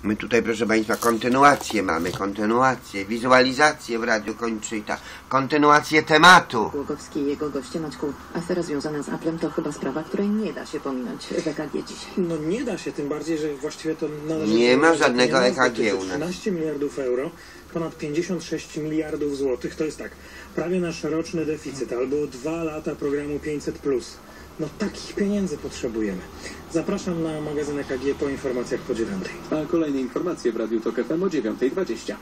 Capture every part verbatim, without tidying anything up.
My tutaj, proszę Państwa, kontynuację mamy, kontynuację, wizualizację w Radiu Kończyta, kontynuację tematu. Głogowski i jego goście. Maćku, afera związana z Applem to chyba sprawa, której nie da się pominąć w E K G dzisiaj. No nie da się, tym bardziej, że właściwie to należy... Nie ma żadnego E K G u nas. trzynaście miliardów euro, ponad pięćdziesiąt sześć miliardów złotych, to jest tak, prawie nasz roczny deficyt, albo dwa lata programu pięćset plus. No takich pieniędzy potrzebujemy. Zapraszam na magazyn E K G po informacjach po dziewiątej. A kolejne informacje w Radiu Tok F M o dziewiątej dwadzieścia.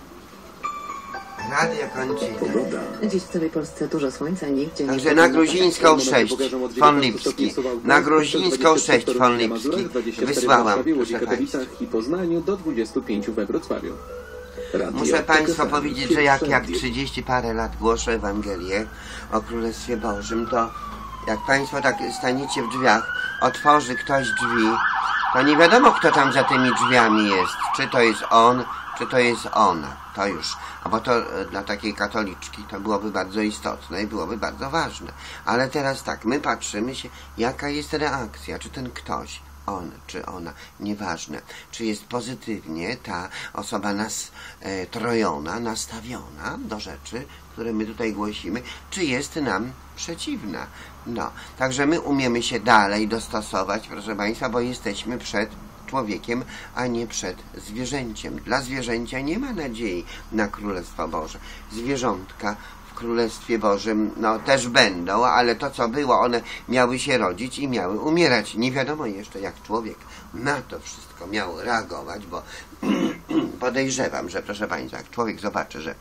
Radio Kończyta. Dziś w całej Polsce dużo słońca, nigdzie nie... Także na Gruzińską sześć, von Lipski. Na Gruzińską sześć, von Lipski. Wysłałam, proszę Państwa. I Poznaniu do dwudziestu pięciu we Wrocławiu. Muszę Państwu powiedzieć, że jak, jak trzydzieści parę lat głoszę Ewangelię o Królestwie Bożym, to jak Państwo tak staniecie w drzwiach, otworzy ktoś drzwi, to nie wiadomo, kto tam za tymi drzwiami jest. Czy to jest on, czy to jest ona. To już. A bo to dla takiej katoliczki to byłoby bardzo istotne i byłoby bardzo ważne. Ale teraz tak, my patrzymy się, jaka jest reakcja. Czy ten ktoś, on czy ona, nieważne, czy jest pozytywnie ta osoba nastrojona, nastawiona do rzeczy, które my tutaj głosimy, czy jest nam przeciwna. No, także my umiemy się dalej dostosować, proszę Państwa, bo jesteśmy przed człowiekiem, a nie przed zwierzęciem. Dla zwierzęcia nie ma nadziei na Królestwo Boże. Zwierzątka w Królestwie Bożym, no też będą, ale to co było, one miały się rodzić i miały umierać. Nie wiadomo jeszcze, jak człowiek na to wszystko miał reagować, bo podejrzewam, że proszę Państwa, jak człowiek zobaczy, że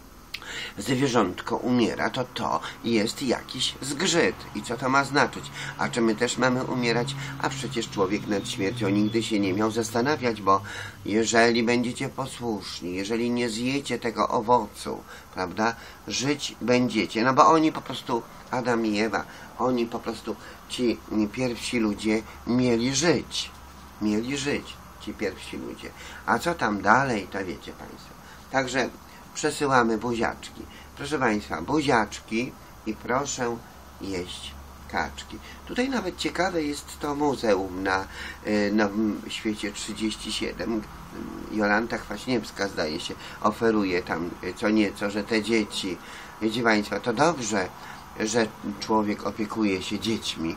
zwierzątko umiera, to to jest jakiś zgrzyt. I co to ma znaczyć? A czy my też mamy umierać? A przecież człowiek nad śmiercią nigdy się nie miał zastanawiać, bo jeżeli będziecie posłuszni, jeżeli nie zjecie tego owocu, prawda, żyć będziecie. No bo oni po prostu, Adam i Ewa, oni po prostu, ci pierwsi ludzie mieli żyć. Mieli żyć, ci pierwsi ludzie. A co tam dalej, to wiecie Państwo. Także przesyłamy buziaczki. Proszę Państwa, buziaczki i proszę jeść kaczki. Tutaj nawet ciekawe jest to muzeum na y, Nowym Świecie trzydzieści siedem. Jolanta Kwaśniewska, zdaje się, oferuje tam co nieco, że te dzieci, wiecie Państwo, to dobrze, że człowiek opiekuje się dziećmi.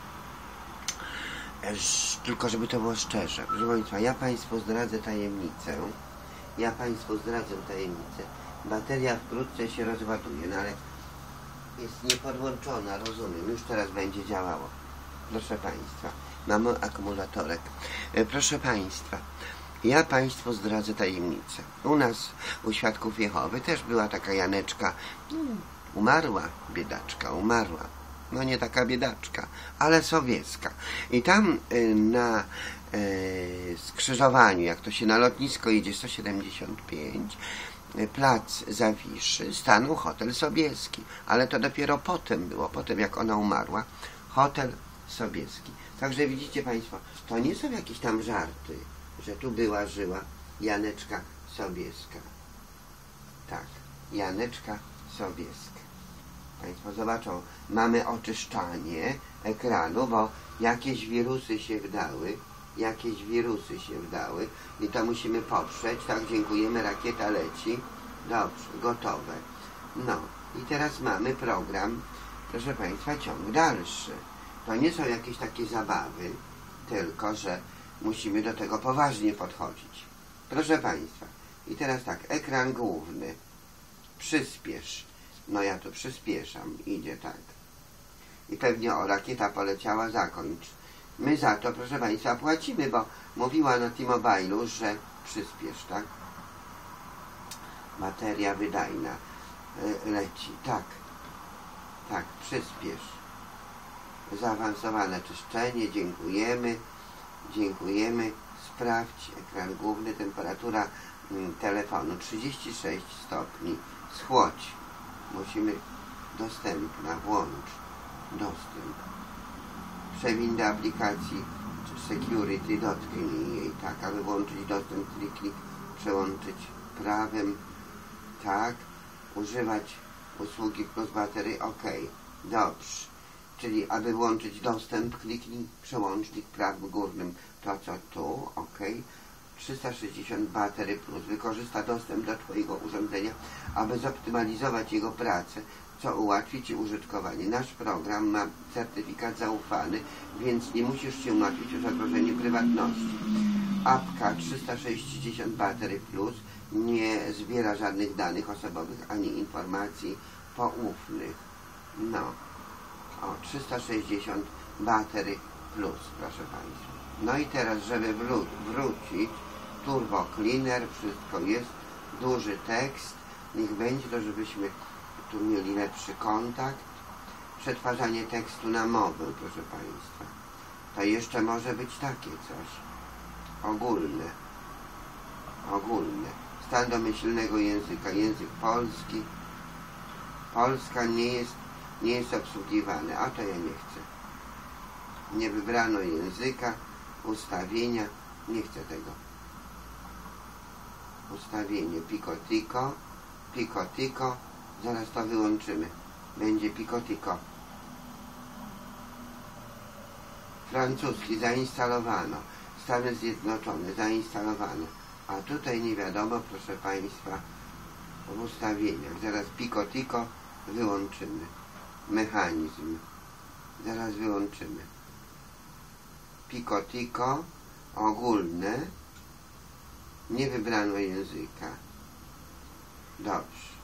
Tylko żeby to było szczerze. Proszę Państwa, ja Państwu zdradzę tajemnicę. Ja Państwu zdradzę tajemnicę. Bateria wkrótce się rozładuje, no ale jest niepodłączona, rozumiem. Już teraz będzie działało. Proszę Państwa, mamy akumulatorek. E, proszę Państwa, ja Państwu zdradzę tajemnicę. U nas, u Świadków Jehowy, też była taka Janeczka, no, umarła biedaczka, umarła. No nie taka biedaczka, ale sowiecka. I tam y, na y, skrzyżowaniu, jak to się na lotnisko jedzie sto siedemdziesiąt pięć, y, plac Zawiszy, stanął hotel Sobieski. Ale to dopiero potem było, potem jak ona umarła, hotel Sobieski. Także widzicie Państwo, to nie są jakieś tam żarty, że tu była, żyła Janeczka Sobieska. Tak, Janeczka Sobieska. Państwo zobaczą, mamy oczyszczanie ekranu, bo jakieś wirusy się wdały, jakieś wirusy się wdały i to musimy poprzeć. Tak, dziękujemy, rakieta leci. Dobrze, gotowe. No i teraz mamy program, proszę Państwa, ciąg dalszy. To nie są jakieś takie zabawy, tylko że musimy do tego poważnie podchodzić. Proszę Państwa, i teraz tak, ekran główny, przyspiesz. No ja to przyspieszam, idzie tak. I pewnie o, rakieta poleciała, zakończ. My za to, proszę Państwa, płacimy, bo mówiła na T-Mobile'u, że przyspiesz, tak? Bateria wydajna y, leci, tak. Tak, przyspiesz. Zaawansowane czyszczenie, dziękujemy. Dziękujemy. Sprawdź ekran główny, temperatura y, telefonu trzydzieści sześć stopni. Schłodź. Musimy dostępna, włącz dostęp. Przewin do aplikacji Security, dotknij jej, tak, aby włączyć dostęp, kliknij, przełączyć prawem, tak, używać usługi plus baterii, ok, dobrze. Czyli aby włączyć dostęp, kliknij przełącznik prawym górnym, to co tu, ok, trzysta sześćdziesiąt Battery Plus wykorzysta dostęp do Twojego urządzenia, aby zoptymalizować jego pracę, co ułatwi Ci użytkowanie. Nasz program ma certyfikat zaufany, więc nie musisz się martwić o zagrożenie prywatności. Apka trzysta sześćdziesiąt Battery Plus nie zbiera żadnych danych osobowych ani informacji poufnych. No, o, trzysta sześćdziesiąt Battery Plus, proszę Państwa. No i teraz, żeby wró wrócić, Turbo Cleaner, wszystko jest, duży tekst, niech będzie to, żebyśmy tu mieli lepszy kontakt. Przetwarzanie tekstu na mowę, proszę Państwa. To jeszcze może być takie coś. Ogólne. Ogólne. Stan domyślnego języka. Język polski. Polska nie jest, nie jest obsługiwana. A to ja nie chcę. Nie wybrano języka. Ustawienia. Nie chcę tego. Ustawienie. Picotico. Picotico. Zaraz to wyłączymy. Będzie Picotico. Francuski zainstalowano. Stany Zjednoczone zainstalowano. A tutaj nie wiadomo, proszę Państwa, w ustawieniach. Zaraz Picotico wyłączymy. Mechanizm. Zaraz wyłączymy. Picotico ogólne. Nie wybrano języka. Dobrze.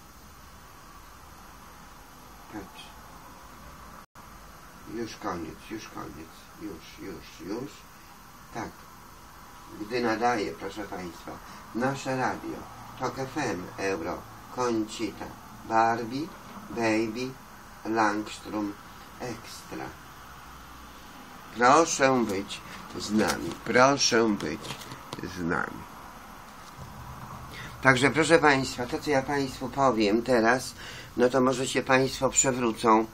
Patrz. Już koniec, już koniec. Już, już, już. Tak. Gdy nadaje, proszę Państwa, nasze radio, Tok F M, Euro, Conchita, Barbie, Baby, Langstrom, Extra. Proszę być z nami, proszę być z nami. Także proszę Państwa, to co ja Państwu powiem teraz, no to może się Państwo przewrócą,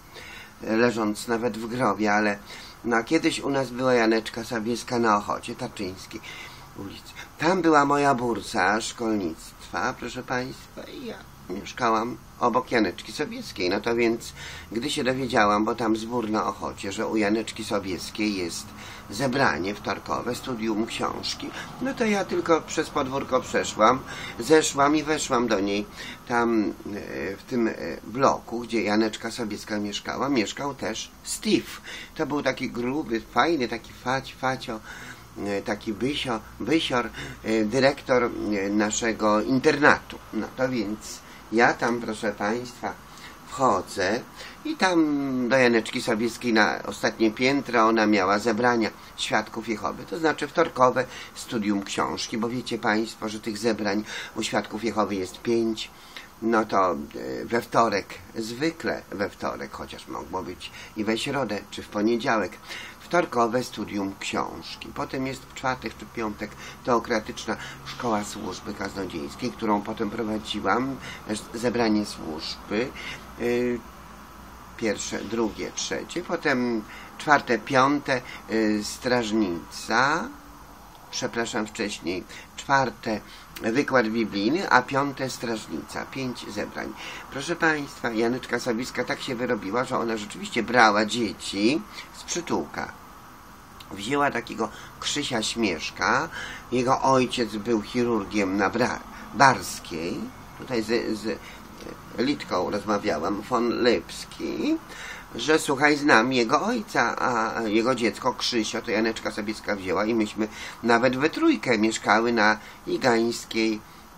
leżąc nawet w grobie, ale no kiedyś u nas była Janeczka Sobieska na Ochocie Tarczyńskiej ulicy. Tam była moja bursa szkolnictwa, proszę Państwa, i ja mieszkałam obok Janeczki Sobieskiej. No to więc, gdy się dowiedziałam, bo tam zbór na Ochocie, że u Janeczki Sobieskiej jest zebranie wtorkowe, studium książki, no to ja tylko przez podwórko przeszłam, zeszłam i weszłam do niej. Tam w tym bloku, gdzie Janeczka Sobieska mieszkała, mieszkał też Steve. To był taki gruby, fajny, taki fać, facio, taki bysio, bysior, dyrektor naszego internatu. No to więc ja tam, proszę Państwa, wchodzę i tam do Janeczki Sobieskiej na ostatnie piętro ona miała zebrania Świadków Jehowy, to znaczy wtorkowe studium książki, bo wiecie Państwo, że tych zebrań u Świadków Jehowy jest pięć. No to we wtorek, zwykle we wtorek, chociaż mogło być i we środę, czy w poniedziałek, wtorkowe studium książki. Potem jest w czwartek czy piątek teokratyczna szkoła służby kaznodziejskiej, którą potem prowadziłam, zebranie służby, yy, pierwsze, drugie, trzecie, potem czwarte, piąte, yy, strażnica, przepraszam wcześniej, czwarte wykład biblijny, a piąte strażnica. Pięć zebrań. Proszę Państwa, Janeczka Sobieska tak się wyrobiła, że ona rzeczywiście brała dzieci z przytułka. Wzięła takiego Krzysia Śmieszka. Jego ojciec był chirurgiem na Bra Barskiej. Tutaj z, z Litką rozmawiałam, von Lipski, że słuchaj, znam jego ojca, a jego dziecko Krzysio to Janeczka Sobieska wzięła i myśmy nawet we trójkę mieszkały na Igańskiej,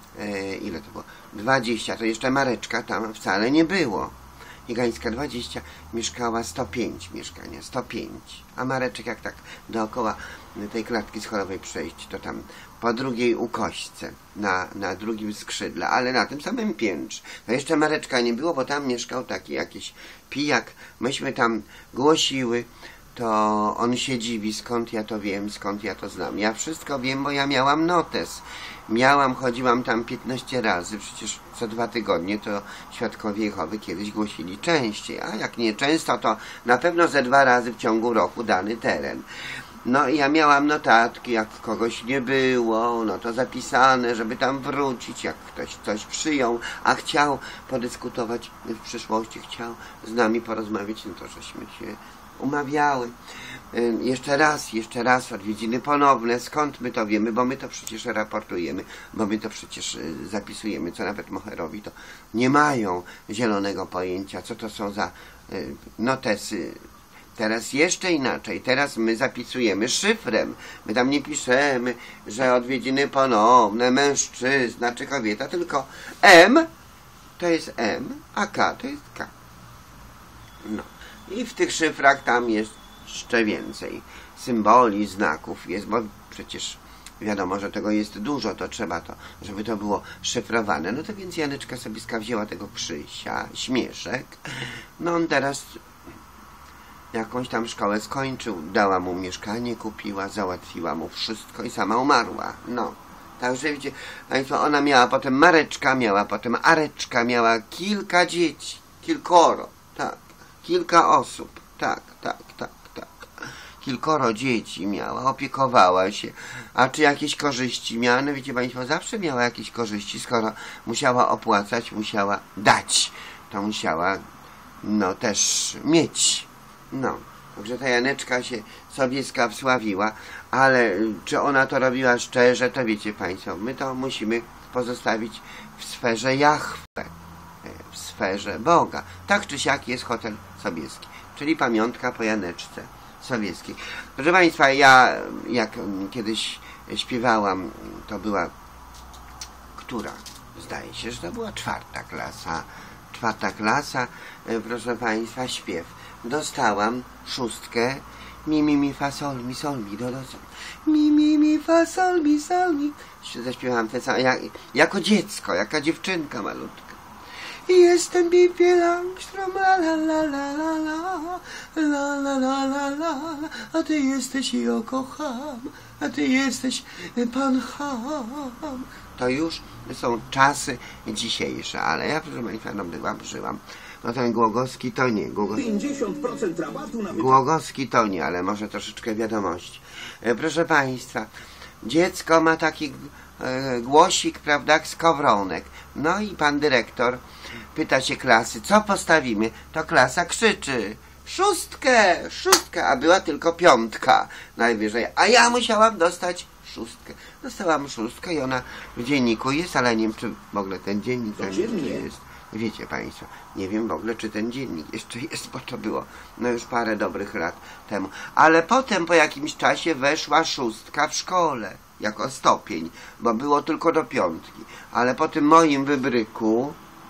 e, ile to było? dwadzieścia, to jeszcze Mareczka tam wcale nie było. Igańska dwadzieścia, mieszkała sto pięć mieszkania, sto pięć. A Mareczek jak tak dookoła tej klatki schorowej przejść, to tam po drugiej ukośce, na, na drugim skrzydle, ale na tym samym piętrze. To jeszcze Mareczka nie było, bo tam mieszkał taki jakiś pijak. Myśmy tam głosiły, to on się dziwi, skąd ja to wiem, skąd ja to znam. Ja wszystko wiem, bo ja miałam notes. Miałam, chodziłam tam piętnaście razy, przecież co dwa tygodnie to Świadkowie Jehowy kiedyś głosili częściej, a jak nie często, to na pewno ze dwa razy w ciągu roku dany teren. No i ja miałam notatki, jak kogoś nie było, no to zapisane, żeby tam wrócić, jak ktoś coś przyjął, a chciał podyskutować w przyszłości, chciał z nami porozmawiać, no to żeśmy się umawiały. Jeszcze raz, jeszcze raz odwiedziny ponowne. Skąd my to wiemy? Bo my to przecież raportujemy, bo my to przecież zapisujemy, co nawet moherowi to nie mają zielonego pojęcia, co to są za notesy. Teraz jeszcze inaczej. Teraz my zapisujemy szyfrem. My tam nie piszemy, że odwiedziny ponowne, mężczyzna czy kobieta, tylko M to jest M, a K to jest K. No. I w tych szyfrach tam jest jeszcze więcej symboli, znaków jest, bo przecież wiadomo, że tego jest dużo, to trzeba to, żeby to było szyfrowane. No to więc Janeczka Sobieska wzięła tego Krzysia, śmieszek. No on teraz jakąś tam szkołę skończył, dała mu mieszkanie, kupiła, załatwiła mu wszystko i sama umarła. No. Także widzicie Państwo, ona miała potem Mareczka, miała potem Areczka, miała kilka dzieci, kilkoro, tak, kilka osób, tak, tak, tak, tak. Kilkoro dzieci miała, opiekowała się. A czy jakieś korzyści miała? No wiecie Państwo, zawsze miała jakieś korzyści, skoro musiała opłacać, musiała dać, to musiała, no też mieć. No, także ta Janeczka się Sobieska wsławiła, ale czy ona to robiła szczerze, to wiecie Państwo, my to musimy pozostawić w sferze Jahwe, w sferze Boga. Tak czy siak jest hotel Sobieski, czyli pamiątka po Janeczce Sobieskiej. Proszę Państwa, ja jak kiedyś śpiewałam, to była, która? Zdaje się, że to była czwarta klasa. Czwarta klasa, proszę Państwa, śpiew. Dostałam szóstkę, mi, mi, mi, fa, sol, mi, sol, mi, do, do, sol. Mi, mi, mi, fa, sol, mi, sol, mi. Zaśpiewałam te same, jak, jako dziecko, jaka dziewczynka malutka. Jestem Pippi Langström, la la la la la la, la la la la la, a ty jesteś i kocham, a ty jesteś pan Ham. To już są czasy dzisiejsze, ale ja, proszę Państwa, no byłam, żyłam. No ten Głogowski to nie, Głogowski, pięćdziesiąt procent rabatu na Głogowski to nie, ale może troszeczkę wiadomości. E, proszę Państwa, dziecko ma taki e, głosik, prawda, skowronek. No i pan dyrektor pyta się klasy, co postawimy? To klasa krzyczy, szóstkę, szóstkę, a była tylko piątka najwyżej, a ja musiałam dostać szóstkę. Dostałam szóstkę i ona w dzienniku jest, ale nie wiem, czy w ogóle ten dziennik tam jeszcze jest. Wiecie Państwo, nie wiem w ogóle, czy ten dziennik jeszcze jest, bo to było no już parę dobrych lat temu. Ale potem po jakimś czasie weszła szóstka w szkole, jako stopień, bo było tylko do piątki. Ale po tym moim wybryku,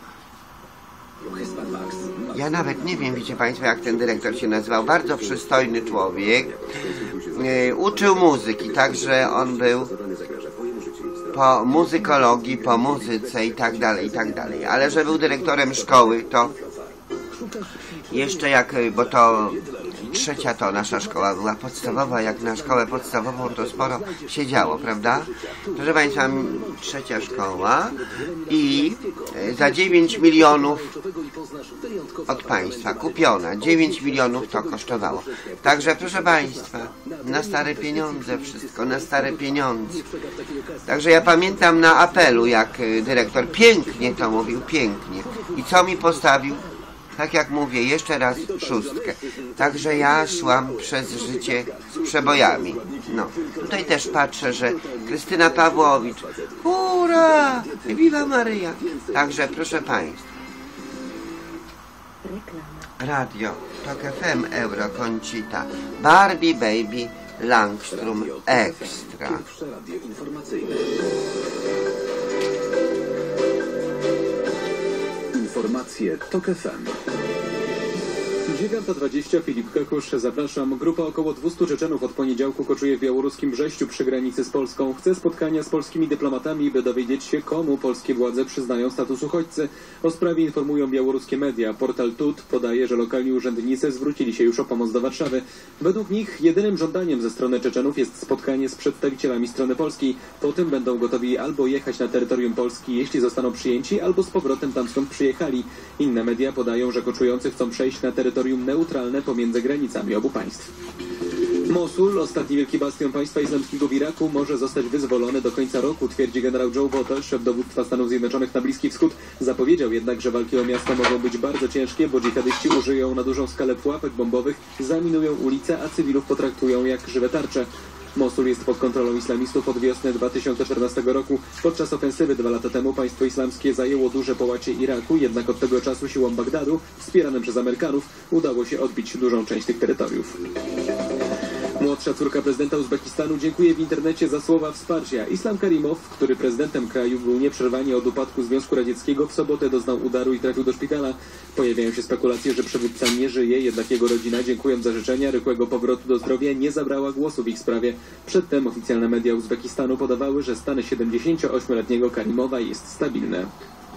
ja nawet nie wiem, wiecie Państwo, jak ten dyrektor się nazywał, bardzo przystojny człowiek, e, uczył muzyki, także on był po muzykologii, po muzyce i tak dalej, i tak dalej. Ale że był dyrektorem szkoły, to jeszcze jak, bo to trzecia to nasza szkoła była podstawowa, jak na szkołę podstawową to sporo się działo, prawda? Proszę Państwa, trzecia szkoła i za dziewięć milionów od państwa kupiona. dziewięć milionów to kosztowało. Także proszę Państwa, na stare pieniądze wszystko, na stare pieniądze. Także ja pamiętam na apelu, jak dyrektor pięknie to mówił, pięknie. I co mi postawił? Tak jak mówię, jeszcze raz szóstkę. Także ja szłam przez życie z przebojami. No, tutaj też patrzę, że Krystyna Pawłowicz, hurra, Viva Maria. Także proszę Państwa, radio, Tok F M, Euro, Conchita, Barbie, Baby, Langström, Extra. Informacje Tok F M. dziewiąta dwadzieścia, Filip Kekusz, zapraszam. Grupa około dwustu Czeczenów od poniedziałku koczuje w białoruskim Brześciu przy granicy z Polską. Chce spotkania z polskimi dyplomatami, by dowiedzieć się, komu polskie władze przyznają status uchodźcy. O sprawie informują białoruskie media. Portal Tut podaje, że lokalni urzędnicy zwrócili się już o pomoc do Warszawy. Według nich jedynym żądaniem ze strony Czeczenów jest spotkanie z przedstawicielami strony polskiej. Potem będą gotowi albo jechać na terytorium Polski, jeśli zostaną przyjęci, albo z powrotem tam skąd przyjechali. Inne media podają, że koczujący chcą przejść na terytorium neutralne pomiędzy granicami obu państw. Mosul, ostatni wielki bastion państwa islamskiego w Iraku, może zostać wyzwolony do końca roku, twierdzi generał Joe Bottel, szef dowództwa Stanów Zjednoczonych na Bliski Wschód. Zapowiedział jednak, że walki o miasto mogą być bardzo ciężkie, bo dżihadyści użyją na dużą skalę pułapek bombowych, zaminują ulice, a cywilów potraktują jak żywe tarcze. Mosul jest pod kontrolą islamistów od wiosny dwa tysiące czternastego roku. Podczas ofensywy dwa lata temu państwo islamskie zajęło duże połacie Iraku, jednak od tego czasu siłom Bagdadu, wspieranym przez Amerykanów, udało się odbić dużą część tych terytoriów. Młodsza córka prezydenta Uzbekistanu dziękuje w internecie za słowa wsparcia. Islam Karimow, który prezydentem kraju był nieprzerwanie od upadku Związku Radzieckiego, w sobotę doznał udaru i trafił do szpitala. Pojawiają się spekulacje, że przywódca nie żyje, jednak jego rodzina, dziękując za życzenia rychłego powrotu do zdrowia, nie zabrała głosu w ich sprawie. Przedtem oficjalne media Uzbekistanu podawały, że stan siedemdziesięcioośmioletniego Karimowa jest stabilny.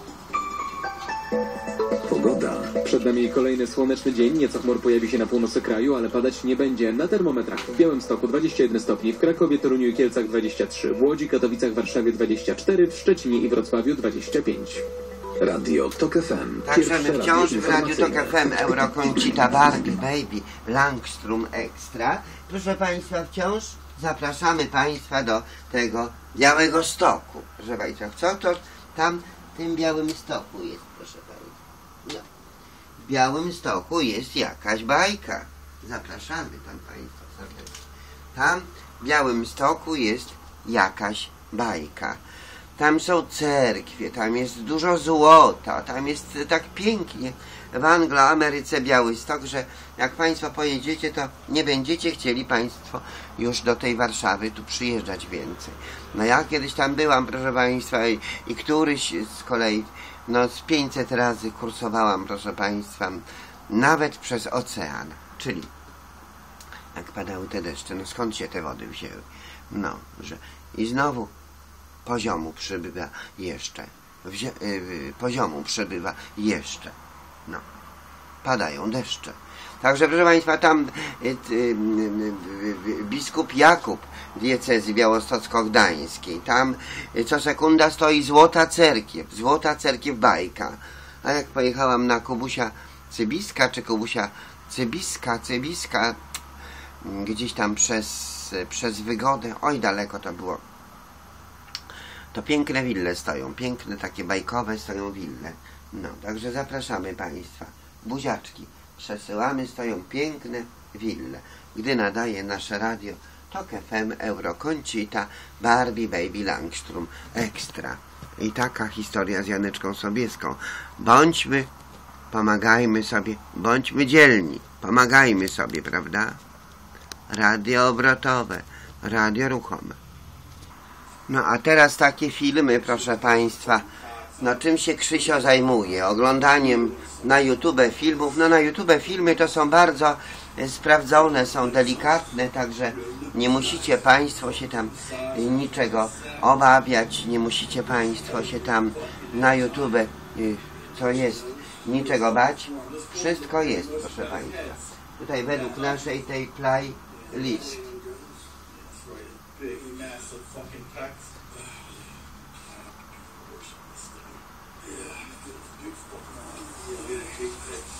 Pogoda. Przed nami kolejny słoneczny dzień, nieco chmur pojawi się na północy kraju, ale padać nie będzie. Na termometrach w Białymstoku dwadzieścia jeden stopni, w Krakowie, Toruniu i Kielcach dwadzieścia trzy, w Łodzi, Katowicach, Warszawie dwadzieścia cztery, w Szczecinie i Wrocławiu dwadzieścia pięć. Radio Tok F M. Także my wciąż w Radiu Tok informacyjne. F M Eurokoncita Barbie Baby Langstrom Extra. Proszę Państwa, wciąż zapraszamy Państwa do tego Białego Stoku. Proszę Państwa, co to tam w tym Białym Stoku jest, proszę Państwa? No. W Białym Stoku jest jakaś bajka. Zapraszamy tam Państwa serdecznie. Tam w Białym Stoku jest jakaś bajka. Tam są cerkwie, tam jest dużo złota, tam jest tak pięknie w Anglo-Ameryce Białystok, że jak Państwo pojedziecie, to nie będziecie chcieli Państwo już do tej Warszawy tu przyjeżdżać więcej. No ja kiedyś tam byłam, proszę Państwa, i, i któryś z kolei, no z pięćset razy kursowałam, proszę Państwa, nawet przez ocean, czyli jak padały te deszcze, no skąd się te wody wzięły? No, że i znowu poziomu przybywa jeszcze. Wzi yy, poziomu przybywa jeszcze. No. Padają deszcze. Także proszę Państwa, tam yy, yy, yy, biskup Jakub diecezji białostocko-gdańskiej, tam yy, co sekunda stoi złota cerkiew, złota cerkiew bajka. A jak pojechałam na Kubusia Cybiska, czy Kubusia Cybiska, Cybiska, yy, gdzieś tam przez, yy, przez Wygodę, oj daleko to było, to piękne wille stoją, piękne takie bajkowe stoją wille. No, także zapraszamy Państwa. Buziaczki przesyłamy, stoją piękne wille. Gdy nadaje nasze radio Tok F M Eurokoncita Barbie Baby Langstrom Extra. I taka historia z Janeczką Sobieską. Bądźmy, pomagajmy sobie, bądźmy dzielni, pomagajmy sobie, prawda? Radio obrotowe, radio ruchome. No a teraz takie filmy, proszę Państwa. No czym się Krzysio zajmuje? Oglądaniem na YouTube filmów. No na YouTube filmy to są bardzo sprawdzone, są delikatne, także nie musicie Państwo się tam niczego obawiać, nie musicie Państwo się tam na YouTube, co jest, niczego bać. Wszystko jest, proszę Państwa. Tutaj według naszej tej playlist. Big, massive fucking packs. Yeah, big fucking yeah, big packs.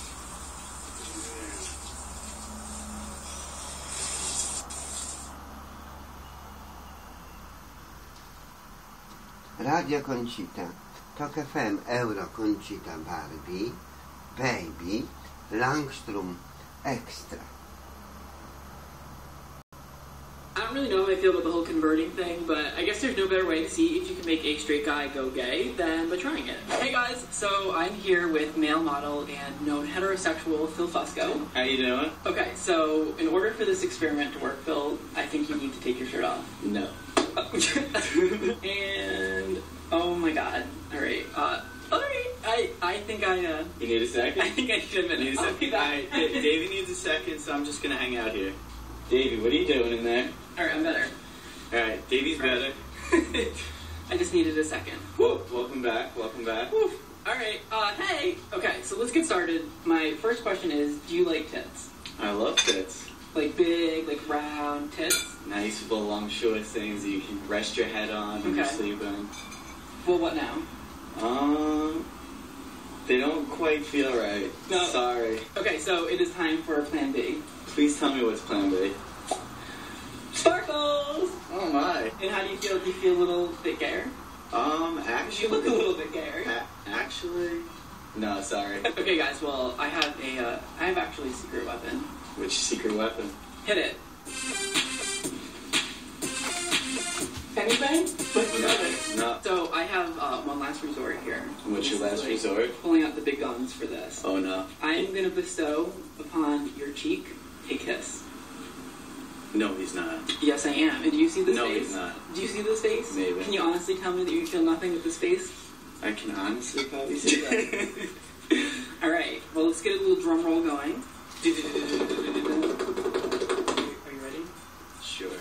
Radio Concita, Tok F M Eurokoncita Barbie Baby Langstrom Extra. I don't really know how I feel about the whole converting thing, but I guess there's no better way to see if you can make a straight guy go gay than by trying it. Hey guys, so I'm here with male model and known heterosexual Phil Fusco. How you doing? Okay, so in order for this experiment to work, Phil, I think you need to take your shirt off. No. And oh my god. Alright, uh alright. I I think I uh You need a second? I think I need a minute. You need a I'll be second? back. Alright, Da- Davey needs a second, so I'm just gonna hang out here. Davey, what are you doing in there? Alright, I'm better. Alright, Davey's better. I just needed a second. Whoa, welcome back, welcome back. Woo. Alright, uh hey. Okay, so let's get started. My first question is, do you like tits? I love tits. Like big, like round tits? Nice, voluptuous things that you can rest your head on when you're Okay. sleeping. Well, what now? Um, they don't quite feel right. No. Sorry. Okay, so it is time for plan B. Please tell me what's plan B. Oh my. And how do you feel? Do you feel a little bit gayer? Um, You actually, look a little bit gayer. A- actually, no, sorry. Okay, guys. Well, I have a, uh, I have actually a secret weapon. Which secret weapon? Hit it. Anything? Nothing. No. So I have uh, one last resort here. What's your This last is, like, resort? Pulling out the big guns for this. Oh no. I am going to bestow upon your cheek a kiss. No, he's not. Yes, I am. And do you see this No, face? he's not. Do you see this face? Maybe. Can you honestly tell me that you feel nothing with this face? I can honestly probably say that. All right. Well, let's get a little drum roll going. Are you ready? Sure.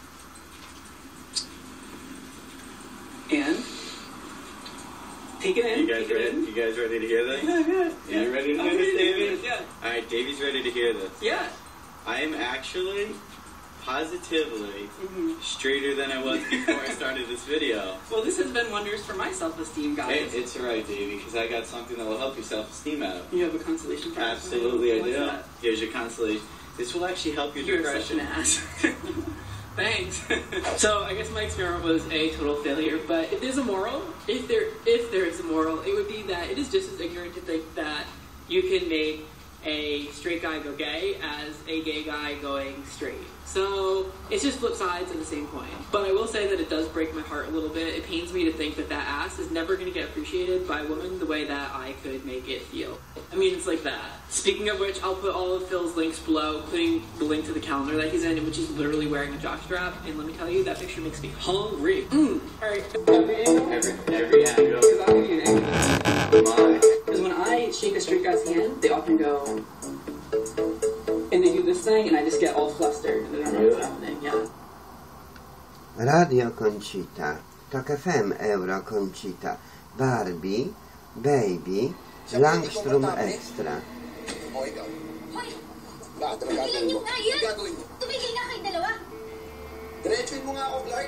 And take it in. You guys take it ready? in. You guys ready to hear this? Yeah, yeah. Are you ready to I'm hear ready this, to hear Davey? this, Yeah. All right, Davey's ready to hear this. Yeah. I am actually positively Mhm. straighter than I was before I started this video. Well, this has been wonders for my self-esteem, Hey, guys. it's alright, Davey, because I got something that will help your self-esteem out. You have a consolation prize. Absolutely, I What's do. that? Here's your consolation. This will actually help your You're such depression. an ass. Thanks. So I guess my experiment was a total failure. But if there's a moral, if there if there is a moral, it would be that it is just as ignorant to think that you can make a straight guy go gay as a gay guy going straight. So it's just flip sides of the same coin. But I will say that it does break my heart a little bit. It pains me to think that that ass is never going to get appreciated by women the way that I could make it feel. I mean, it's like that. Speaking of which, I'll put all of Phil's links below, including the link to the calendar that he's in, which is literally wearing a jockstrap. And let me tell you, that picture makes me hungry. Mm. All right. Every angle? Every, every angle. Because I'll give you an angle. My. Because when I shake a straight guy's hand, they often go, and they do this thing, and I just get all flustered. And I don't know what's happening. Yeah. Radio Conchita, Tok F M, Euro Conchita, Barbie, Baby, Langstrom Extra. O ikaw. Hoy! Bakit na Tigilan gagawin niyo mo? nga yun! Ano gagawin mo? Tumigil nga kayong dalawa! Diretsuin mo nga ako, Clark.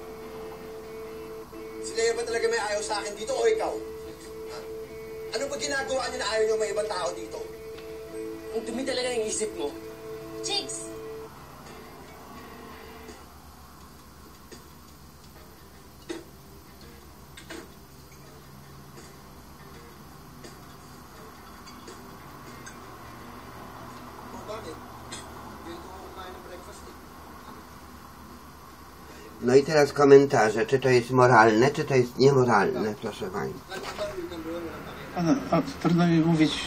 Si Leo ba talaga may ayaw sa akin dito o ikaw? Ha? Ano ba ginagawa niyo na ayaw niyo may ibang tao dito? Ang dumi talaga ng isip mo. Chicks! O bakit? Dito ako kumain ng breakfast eh. No i teraz komentarze, czy to jest moralne, czy to jest niemoralne, proszę Państwa. A, a trudno mi mówić.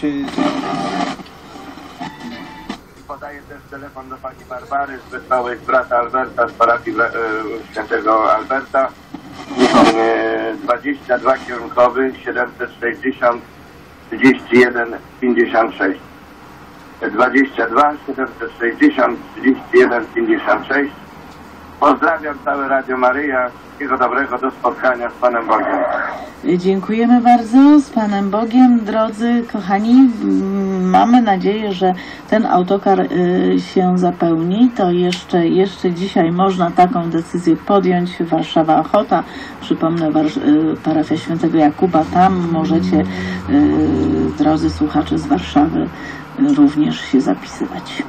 Podaję też telefon do pani Barbary z wesołych brata Alberta z parafii e, świętego Alberta. E, dwadzieścia dwa kierunkowy siedemset sześćdziesiąt trzydzieści jeden pięćdziesiąt sześć. dwadzieścia dwa siedemset sześćdziesiąt trzydzieści jeden pięćdziesiąt sześć. Pozdrawiam całe Radio Maryja. Wszystkiego dobrego, do spotkania z Panem Bogiem. Dziękujemy bardzo, z Panem Bogiem, drodzy kochani. Mamy nadzieję, że ten autokar się zapełni. To jeszcze, jeszcze dzisiaj można taką decyzję podjąć. Warszawa Ochota, przypomnę, parafia Świętego Jakuba. Tam możecie, drodzy słuchacze z Warszawy, również się zapisywać.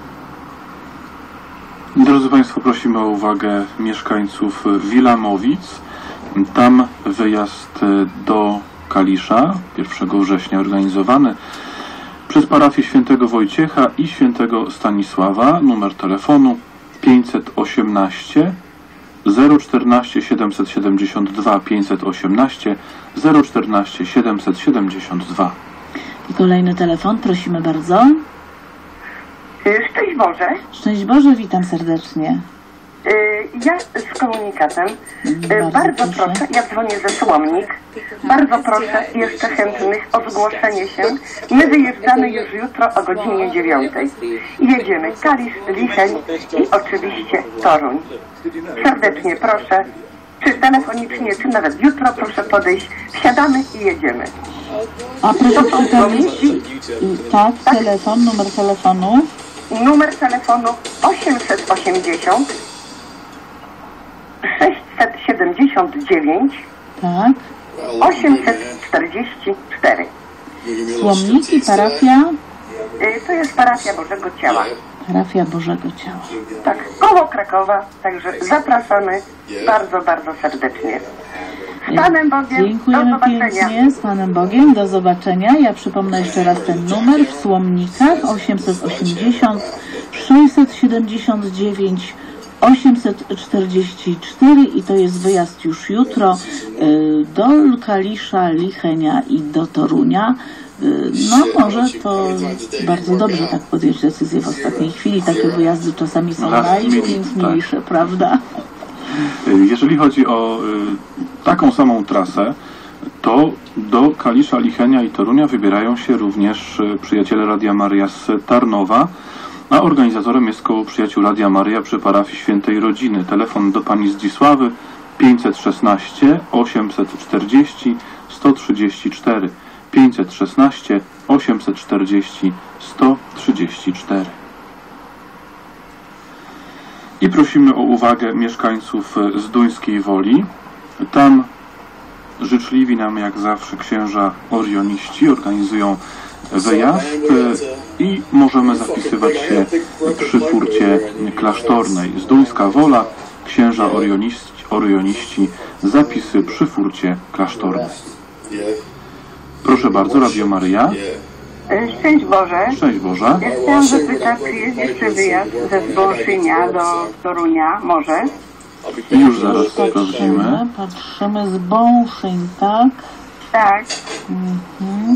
Drodzy Państwo, prosimy o uwagę mieszkańców Wilamowic. Tam wyjazd do Kalisza pierwszego września organizowany przez parafię Świętego Wojciecha i Świętego Stanisława. Numer telefonu pięćset osiemnaście zero czternaście siedemset siedemdziesiąt dwa pięćset osiemnaście zero czternaście siedemset siedemdziesiąt dwa. I kolejny telefon, prosimy bardzo. Szczęść Boże. Szczęść Boże, witam serdecznie. Ja z komunikatem. Bardzo, Bardzo proszę. proszę, ja dzwonię ze Słomnik. Bardzo proszę jeszcze chętnych o zgłoszenie się. My wyjeżdżamy już jutro o godzinie dziewiątej. Jedziemy Kalisz, Licheń i oczywiście Toruń. Serdecznie proszę, czy telefonicznie, czy nawet jutro proszę podejść. Wsiadamy i jedziemy. A proszę przypomnieć, tak, telefon, numer telefonu. Numer telefonu osiemset osiemdziesiąt sześćset siedemdziesiąt dziewięć Tak. osiemset czterdzieści cztery. Słomniki, parafia. To jest parafia Bożego Ciała. Parafia Bożego Ciała. Tak, koło Krakowa, także zapraszamy bardzo, bardzo serdecznie. Z Panem Bogiem, Dziękujemy do zobaczenia. pięknie, z Panem Bogiem, do zobaczenia. Ja przypomnę jeszcze raz ten numer w Słomnikach osiemset osiemdziesiąt sześćset siedemdziesiąt dziewięć osiemset czterdzieści cztery i to jest wyjazd już jutro y, do Kalisza, Lichenia i do Torunia. Y, no może to bardzo dobrze tak podjąć decyzję w ostatniej chwili. Takie wyjazdy czasami są najpiękniejsze, tak, prawda? Jeżeli chodzi o y, taką samą trasę, to do Kalisza, Lichenia i Torunia wybierają się również y, przyjaciele Radia Maryja z Tarnowa, a organizatorem jest koło przyjaciół Radia Maryja przy parafii Świętej Rodziny. Telefon do pani Zdzisławy pięćset szesnaście osiemset czterdzieści sto trzydzieści cztery pięćset szesnaście osiemset czterdzieści sto trzydzieści cztery. I prosimy o uwagę mieszkańców Zduńskiej Woli. Tam życzliwi nam jak zawsze księża orioniści organizują wyjazd i możemy zapisywać się przy furcie klasztornej. Zduńska Wola, księża orioniści, orioniści, zapisy przy furcie klasztornej. Proszę bardzo, Radio Maryja. Szczęść Boże. Szczęść Boże. Ja chciałam zapytać, czy jest jeszcze wyjazd ze Zbąszynia do Torunia, może? Już zaraz sprawdzimy. Patrzymy z Bąszyń, tak? Tak. Mhm.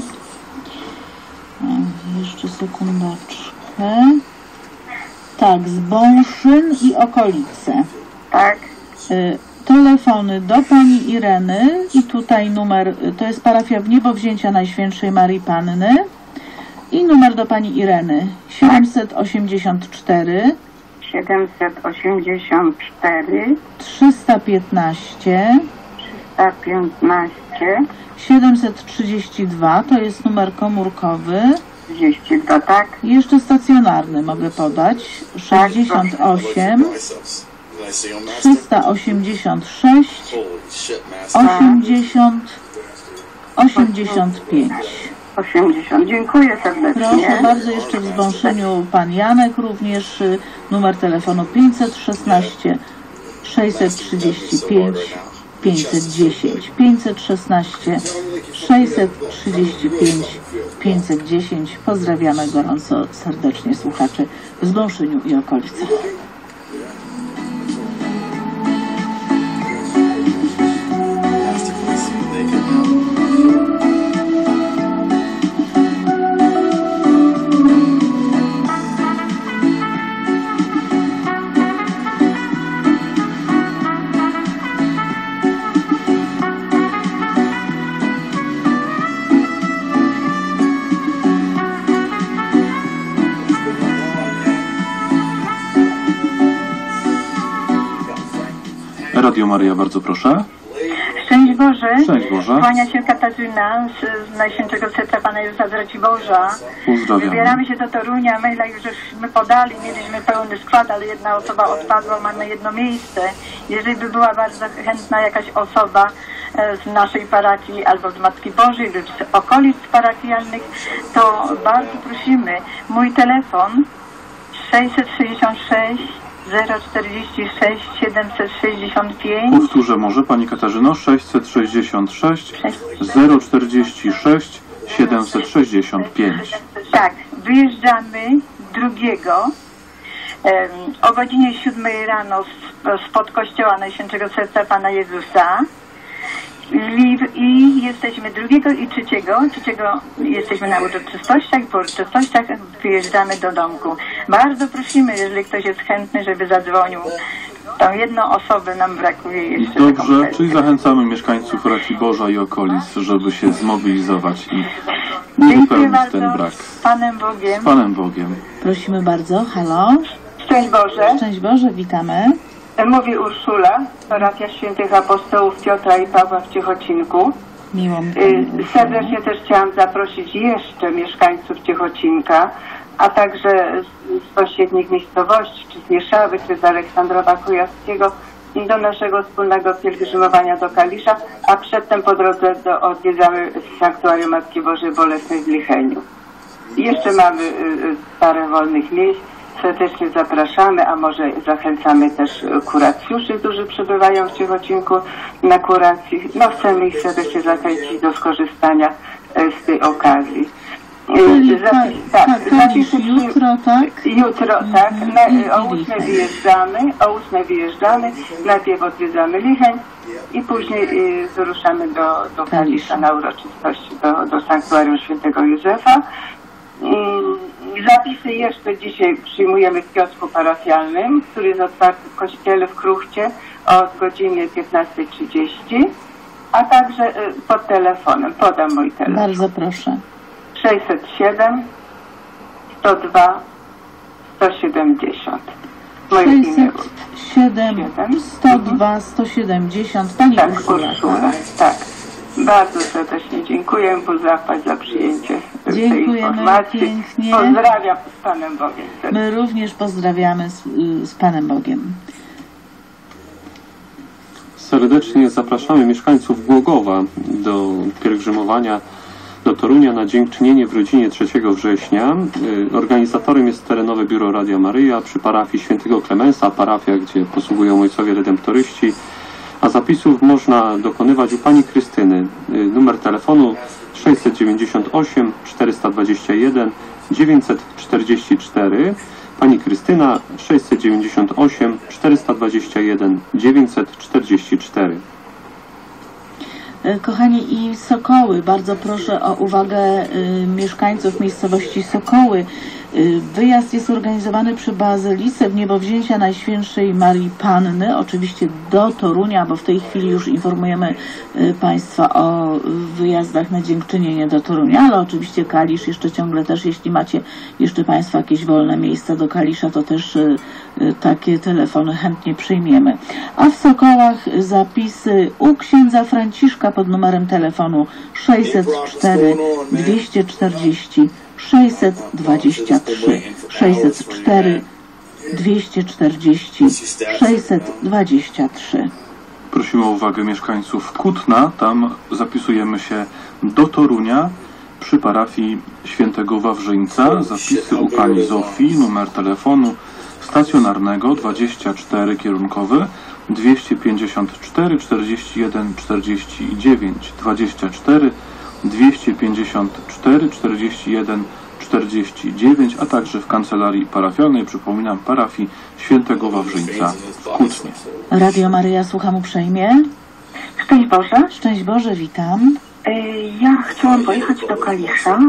Jeszcze sekundaczkę. Tak, z Bąszyn i okolice. Tak. Y, telefony do pani Ireny i tutaj numer, to jest parafia w Niebowzięcia Najświętszej Marii Panny i numer do pani Ireny siedemset osiemdziesiąt cztery siedemset osiemdziesiąt cztery trzysta piętnaście trzysta piętnaście siedemset trzydzieści dwa, to jest numer komórkowy. trzydzieści dwa, tak. I jeszcze stacjonarny mogę podać. sześćdziesiąt osiem trzysta osiemdziesiąt sześć osiemdziesiąt osiemdziesiąt pięć. osiemdziesiąt. Dziękuję serdecznie. Proszę bardzo, jeszcze w Zbąszyniu pan Janek również, numer telefonu pięćset szesnaście sześćset trzydzieści pięć pięćset dziesięć pięćset szesnaście sześćset trzydzieści pięć pięćset dziesięć. Pozdrawiamy gorąco serdecznie słuchaczy w Zbąszyniu i okolicach. Radio Maryja, bardzo proszę. Szczęść Boże. Szczęść Boże. Kłania się Katarzyna z, z Najświętszego Serca Pana Jezusa z Raciborza. Pozdrawiam. Wybieramy się do Torunia, maila już żeśmy podali, mieliśmy pełny skład, ale jedna osoba odpadła, mamy jedno miejsce. Jeżeli by była bardzo chętna jakaś osoba z naszej parafii albo z Matki Bożej lub z okolic parafialnych, to bardzo prosimy. Mój telefon sześćset sześćdziesiąt sześć zero czterdzieści sześć siedemset sześćdziesiąt pięć. Powtórzę może Pani Katarzyno, sześćset sześćdziesiąt sześć zero czterdzieści sześć siedemset sześćdziesiąt pięć. Tak, wyjeżdżamy drugiego um, o godzinie siódmej rano spod kościoła Najświętszego Serca Pana Jezusa. I, I jesteśmy drugiego i trzeciego. Trzeciego jesteśmy na uroczystościach, po uroczystościach wyjeżdżamy do domku. Bardzo prosimy, jeżeli ktoś jest chętny, żeby zadzwonił. Tą jedną osobę nam brakuje jeszcze. Dobrze, czyli zachęcamy mieszkańców Raciborza i okolic, żeby się zmobilizować i uzupełnić ten brak. Z Panem Bogiem. Z Panem Bogiem. Prosimy bardzo, halo. Szczęść Boże. Szczęść Boże, witamy. Mówi Urszula, parafia Świętych Apostołów Piotra i Pawła w Ciechocinku. Miło mi. Serdecznie też chciałam zaprosić jeszcze mieszkańców Ciechocinka, a także z sąsiednich miejscowości, czy z Mieszawy, czy z Aleksandrowa Kujawskiego do naszego wspólnego pielgrzymowania do Kalisza, a przedtem po drodze do, odwiedzamy Sanktuarium Matki Bożej Bolesnej w Licheniu. I jeszcze mamy y, parę wolnych miejsc. serdecznie zapraszamy, a może zachęcamy też kuracjuszy, którzy przebywają w Ciechocinku na kuracji. No chcemy ich serdecznie zachęcić do skorzystania z tej okazji. Czyli Zapis, tak, tak, tak, zapisy jutro, tak? Jutro, tak. Na, o ósmej wyjeżdżamy, o ósmej wyjeżdżamy, najpierw odwiedzamy Licheń i później y, wyruszamy do, do Kalisza na uroczystości, do, do Sanktuarium Świętego Józefa. Y, zapisy jeszcze dzisiaj przyjmujemy w kiosku parafialnym, który jest otwarty w kościele w Kruchcie od godziny piętnastej trzydzieści, a także y, pod telefonem. Podam mój telefon. Bardzo proszę. sześćset siedem, sto dwa, sto siedemdziesiąt. sześćset siedem, sto dwa, sto siedemdziesiąt. Pani tak, Urszula, Urszula, tak? tak. Bardzo serdecznie dziękuję Buzapaś za przyjęcie tej Dziękujemy informacji. pięknie. Pozdrawiam z Panem Bogiem. My również pozdrawiamy z, z Panem Bogiem. Serdecznie zapraszamy mieszkańców Głogowa do pielgrzymowania do Torunia na dziękczynienie w rodzinie trzeciego września. Organizatorem jest terenowe biuro Radia Maryja przy parafii Świętego Klemensa, parafia, gdzie posługują ojcowie redemptoryści, a zapisów można dokonywać u pani Krystyny. Numer telefonu sześćset dziewięćdziesiąt osiem, czterysta dwadzieścia jeden, dziewięćset czterdzieści cztery. Pani Krystyna sześćset dziewięćdziesiąt osiem, czterysta dwadzieścia jeden, dziewięćset czterdzieści cztery. Kochani, i Sokoły, bardzo proszę o uwagę y, mieszkańców miejscowości Sokoły. Y, wyjazd jest organizowany przy Bazylice w Niebowzięcia Najświętszej Marii Panny, oczywiście do Torunia, bo w tej chwili już informujemy y, Państwa o wyjazdach na dziękczynienie do Torunia, ale oczywiście Kalisz jeszcze ciągle też, jeśli macie jeszcze Państwo jakieś wolne miejsca do Kalisza, to też y, y, takie telefony chętnie przyjmiemy. A w Sokołach zapisy u księdza Franciszka pod numerem telefonu sześćset cztery, dwieście czterdzieści, sześćset dwadzieścia trzy, sześćset cztery, dwieście czterdzieści, sześćset dwadzieścia trzy. Prosimy o uwagę mieszkańców Kutna. Tam zapisujemy się do Torunia przy parafii Świętego Wawrzyńca. Zapisy u pani Zofii, numer telefonu stacjonarnego dwadzieścia cztery kierunkowy dwieście pięćdziesiąt cztery, czterdzieści jeden, czterdzieści dziewięć, dwadzieścia cztery, dwieście pięćdziesiąt cztery, czterdzieści jeden, czterdzieści dziewięć, a także w kancelarii parafialnej, przypominam, parafii Świętego Wawrzyńca w Kutnie. Radio Maryja, słucham uprzejmie. Szczęść Boże. Szczęść Boże, witam. Ja chciałam pojechać do Kalisza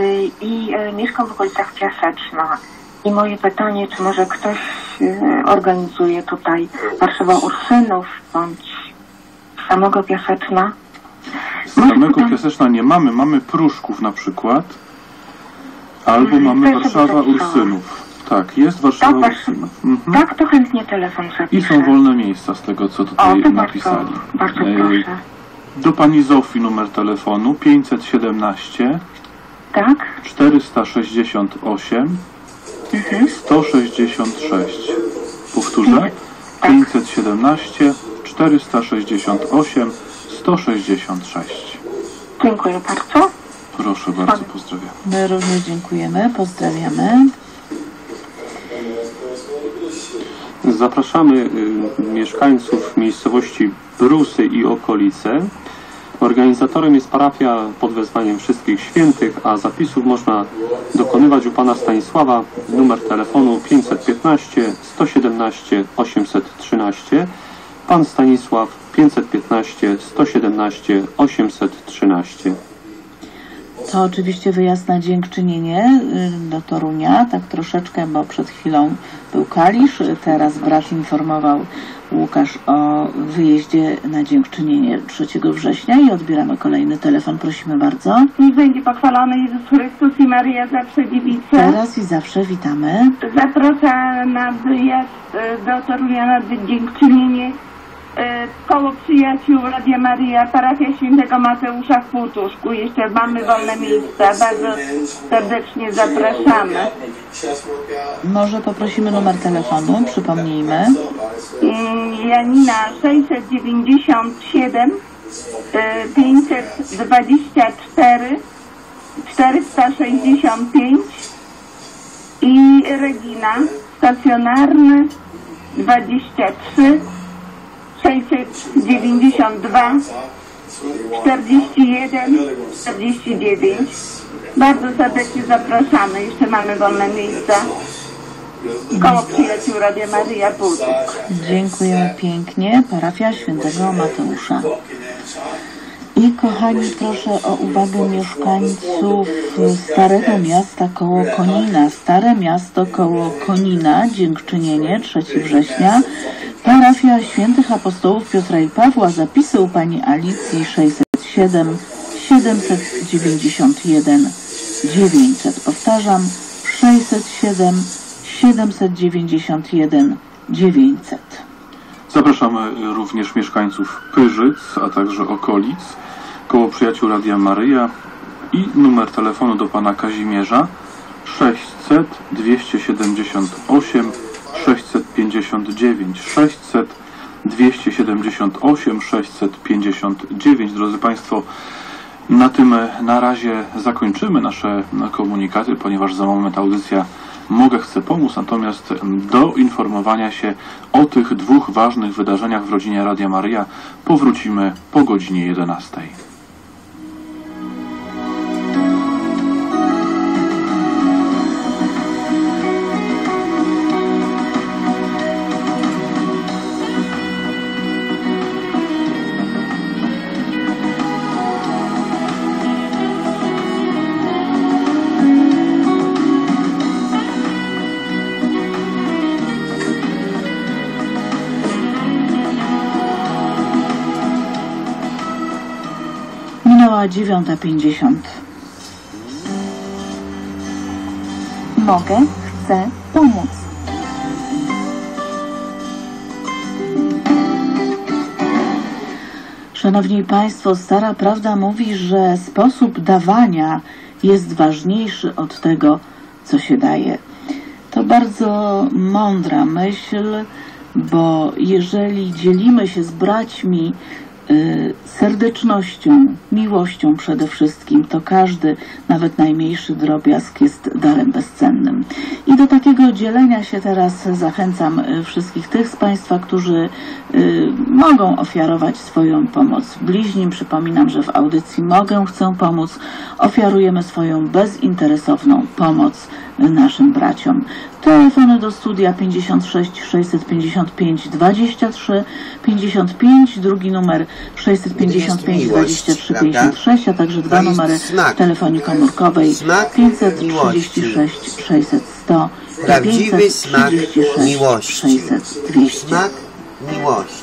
i mieszkam w okolicach Piaseczna. I moje pytanie, czy może ktoś organizuje tutaj Warszawa Ursynów bądź samego Piaseczna? Z samego Piaseczna nie mamy, mamy Pruszków na przykład, albo hmm, mamy Warszawa Ursynów. Tak, jest Warszawa tak, Ursynów. Mhm. Tak, to chętnie telefon zapiszę. I są wolne miejsca z tego, co tutaj o, napisali. Bardzo, bardzo proszę. Do pani Zofii numer telefonu pięćset siedemnaście, tak, czterysta sześćdziesiąt osiem, mhm. sto sześćdziesiąt sześć. Powtórzę. Tak. pięćset siedemnaście, czterysta sześćdziesiąt osiem, sto sześćdziesiąt sześć. Dziękuję bardzo. Proszę bardzo, pozdrawiam. My również dziękujemy, pozdrawiamy. Zapraszamy y, mieszkańców miejscowości Brusy i okolice. Organizatorem jest parafia pod wezwaniem Wszystkich Świętych, a zapisów można dokonywać u pana Stanisława. Numer telefonu pięćset piętnaście, sto siedemnaście, osiemset trzynaście. Pan Stanisław pięćset piętnaście, sto siedemnaście, osiemset trzynaście. To oczywiście wyjazd na dziękczynienie do Torunia, tak troszeczkę, bo przed chwilą był Kalisz, teraz brat informował Łukasz o wyjeździe na dziękczynienie trzeciego września i odbieramy kolejny telefon, prosimy bardzo. Niech będzie pochwalony Jezus Chrystus i Maryja zawsze dziewica. Teraz i zawsze witamy. Zapraszam na wyjazd do Torunia na dziękczynienie koło przyjaciół Radia Maryja, parafia Świętego Mateusza w Półtuszku. Jeszcze mamy wolne miejsca. Bardzo serdecznie zapraszamy. Może poprosimy numer telefonu, przypomnijmy. Janina sześćset dziewięćdziesiąt siedem, pięćset dwadzieścia cztery, czterysta sześćdziesiąt pięć, i Regina, stacjonarny dwadzieścia trzy sześćset dziewięćdziesiąt dwa czterdzieści jeden czterdzieści dziewięć. Bardzo serdecznie zapraszamy, jeszcze mamy wolne miejsca koło przyjaciół Radia Maryja Półtuk. Dziękujemy pięknie. Parafia Świętego Mateusza. I kochani, proszę o uwagę mieszkańców Starego Miasta koło Konina. Stare Miasto koło Konina, Dziękczynienie, trzeciego września. Parafia Świętych Apostołów Piotra i Pawła. Zapisy u pani Alicji sześćset siedem siedemset dziewięćdziesiąt jeden dziewięćset. Powtarzam, sześćset siedem siedemset dziewięćdziesiąt jeden dziewięćset. Zapraszamy również mieszkańców Pyrzyc, a także okolic, koło przyjaciół Radia Maryja i numer telefonu do pana Kazimierza sześćset dwieście siedemdziesiąt osiem sześćset pięćdziesiąt dziewięć sześćset dwieście siedemdziesiąt osiem sześćset pięćdziesiąt dziewięć. Drodzy Państwo, na tym na razie zakończymy nasze komunikaty, ponieważ za moment audycja Mogę, chcę pomóc, natomiast do informowania się o tych dwóch ważnych wydarzeniach w rodzinie Radia Maryja powrócimy po godzinie jedenastej. dziewiąta pięćdziesiąt. Mogę, chcę pomóc. Szanowni Państwo, stara prawda mówi, że sposób dawania jest ważniejszy od tego, co się daje. To bardzo mądra myśl, bo jeżeli dzielimy się z braćmi serdecznością, miłością przede wszystkim, to każdy, nawet najmniejszy drobiazg jest darem bezcennym. I do takiego dzielenia się teraz zachęcam wszystkich tych z Państwa, którzy y, mogą ofiarować swoją pomoc bliźnim. Przypominam, że w audycji Mogę, chcę pomóc ofiarujemy swoją bezinteresowną pomoc naszym braciom. Telefony do studia pięćdziesiąt sześć sześćset pięćdziesiąt pięć dwadzieścia trzy pięćdziesiąt pięć, drugi numer sześćset pięćdziesiąt pięć dwadzieścia trzy pięćdziesiąt sześć, a także dwa numery telefonii komórkowej pięćset trzydzieści sześć sześćset sto i pięćset trzydzieści sześć sześćset dwieście. Smak miłości.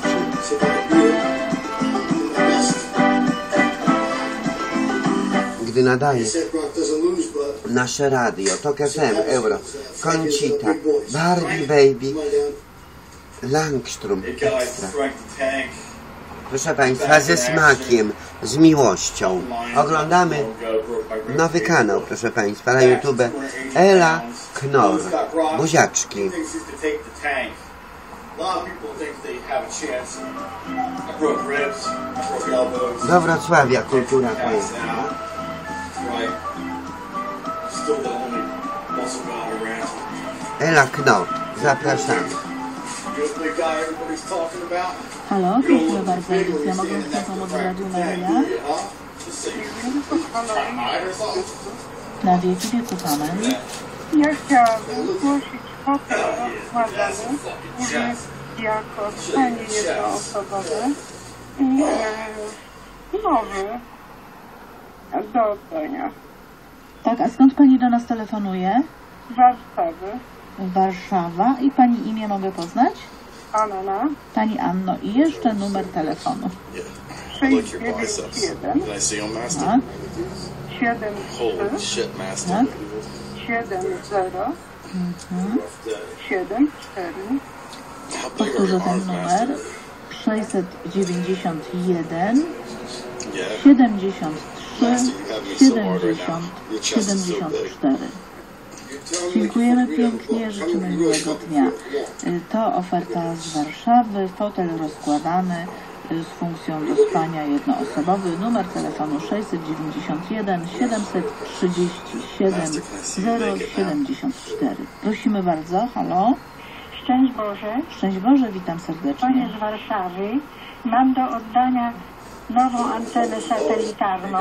Gdy nadaje nasze radio, Tok F M, Euro, Conchita, Barbie Baby, Langstrom Extra. Proszę Państwa, ze smakiem, z miłością. Oglądamy nowy kanał, proszę Państwa, na YouTube. Ela Knor. Buziaczki. Do Wrocławia kultura pojechała. Ela Knor. Zapraszamy. Halo, prosimy bardzo, ja mogę chcę pomóc w Radiu Maryja. Na wieki wieków, amen. Ja chciałabym zgłosić hotel rozkładany, również jako stanie jednoosobowe i e, nowy do oddania. Tak, a skąd Pani do nas telefonuje? Z Warszawy. Warszawa. I Pani imię mogę poznać? Anna. Pani Anno. I jeszcze numer telefonu. sześć dziewięć jeden. Tak. siedem trzy. Tak. siedem zero. Mhm. siedem cztery. Powtórzę ten numer. sześćset dziewięćdziesiąt jeden siedemdziesiąt trzy siedemdziesiąt siedemdziesiąt cztery. Dziękujemy pięknie, życzymy miłego dnia. To oferta z Warszawy, fotel rozkładany z funkcją do spania jednoosobowy. Numer telefonu sześćset dziewięćdziesiąt jeden siedemset trzydzieści siedem zero siedemdziesiąt cztery. Prosimy bardzo, halo. Szczęść Boże. Szczęść Boże, witam serdecznie. Dzwonię z Warszawy. Mam do oddania nową antenę satelitarną.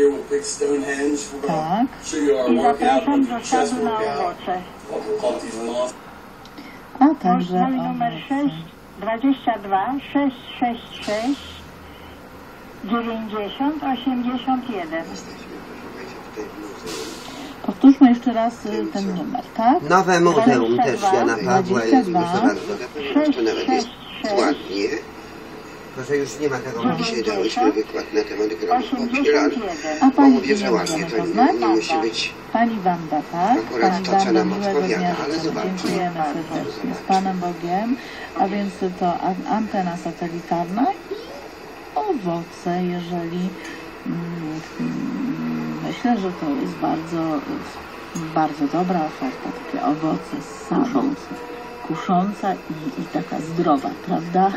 Tak. I zapraszam do sadu na owoce. A także Mój numer sześć dwadzieścia dwa sześćset sześćdziesiąt sześć dziewięćdziesiąt osiemdziesiąt jeden. Powtórzmy jeszcze raz y, ten numer, tak? Nowe muzeum też Jana Pawła jest, dwadzieścia proszę dwa bardzo, to nawet jest ładnie. Tylko, że już nie ma tego, bo dzisiaj dałyśmy wykład na temat grobu lat. A Bo pani mówię, że ładnie, to nie, nie musi być Pani Wanda, tak? akurat Pani to, co Wanda, nam miłego dnia odpowiada, ale życzę. zobaczmy. Dziękujemy serdecznie. Z Panem Bogiem. A więc to a- antena satelitarna i owoce, jeżeli mm, mm, myślę, że to jest bardzo, bardzo dobra oferta. Takie owoce z sadu. Kusząca i, i taka zdrowa, prawda?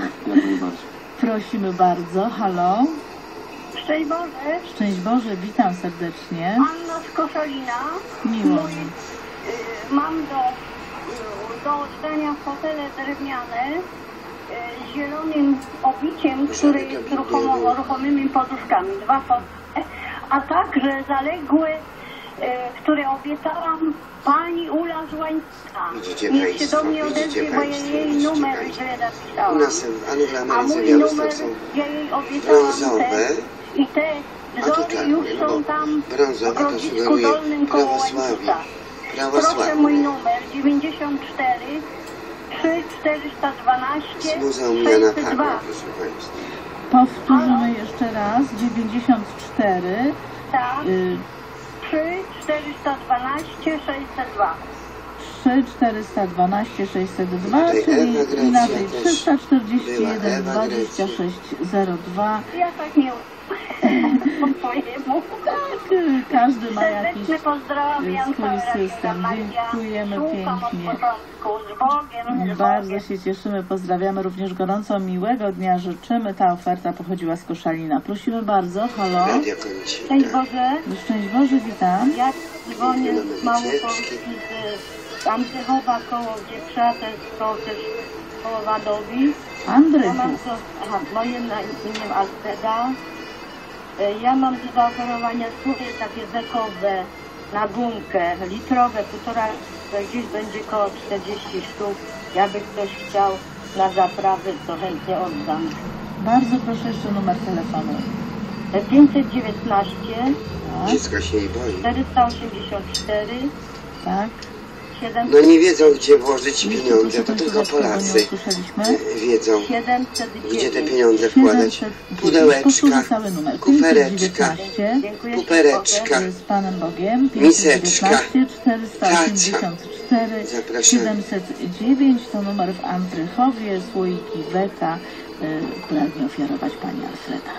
Prosimy bardzo. Halo? Szczęść Boże. Szczęść Boże, witam serdecznie. Anna z Koszalina. Miło Mój, mi. y, mam do, y, do oddania fotele drewniane y, z zielonym obiciem, które jest ruchomo, ruchomymi poduszkami. Dwa fotele, a także zaległe, y, które obiecałam pani Ula z Łańska. Widzicie Niech się państwo, do mnie widzicie odezwie, bo ja państwo, jej widzicie numer państwo. źle U napisałam. nas w Anglii, A Ameryce, mój Białystok numer, są ja jej obiecałam brązowe. te, i te A to wzory czarne, już no są bo tam brązowe w to Grodzisku sugeruje Dolnym koło prawosławie. Łańcucha. Proszę Prawosławie. mój numer dziewięćdziesiąt cztery trzy czterysta dwanaście Z Muzeum Jana sześćset Pawła, dwa. proszę państwa. Powtórzymy jeszcze raz. dziewięćdziesiąt cztery Tak. y, trzy czterysta dwanaście sześćset dwa. trzy czterysta dwanaście sześćset dwa, Tutaj czyli Ewa Grecja inaczej też trzysta czterdzieści była, jeden Ewa dwadzieścia sześć zero dwa. Ja tak nie po twojemu. Tak, y, każdy ma jakiś Serdecznie pozdrawiam. swój system. Dziękujemy Słucham od pięknie. początku. Z Bogiem, z Bardzo Bogiem. się cieszymy, pozdrawiamy również gorąco, miłego dnia życzymy. Ta oferta pochodziła z Koszalina. Prosimy bardzo, halo. Radio Końcina. Szczęść Boże. Szczęść Boże, witam. Ja dzwonię z Małopolski, z Andrychowa koło Wieprza, to jest koło też koło Wadowi. Andrychów. Ja mam to, aha, moje na imię Alfreda. E, Ja mam do zaoferowania słupy takie bekowe na gumkę, litrowe, półtora, to gdzieś będzie koło czterdzieści sztuk. Jakby ktoś chciał na zaprawy, to chętnie oddam. Bardzo proszę jeszcze numer telefonu. E, pięćset dziewiętnaście Dziecko się jej boi. czterysta osiemdziesiąt cztery Tak. No nie wiedzą, gdzie włożyć pieniądze, to tylko Polacy wiedzą, gdzie te pieniądze wkładać. Pudełeczka, kufereczka, pupereczka, z Panem Bogiem, miseczka, czterysta osiemdziesiąt cztery Zapraszamy. siedemset dziewięć to numer w Andrychowie, słoiki Beka y, pragnie ofiarować Pani Alfreda.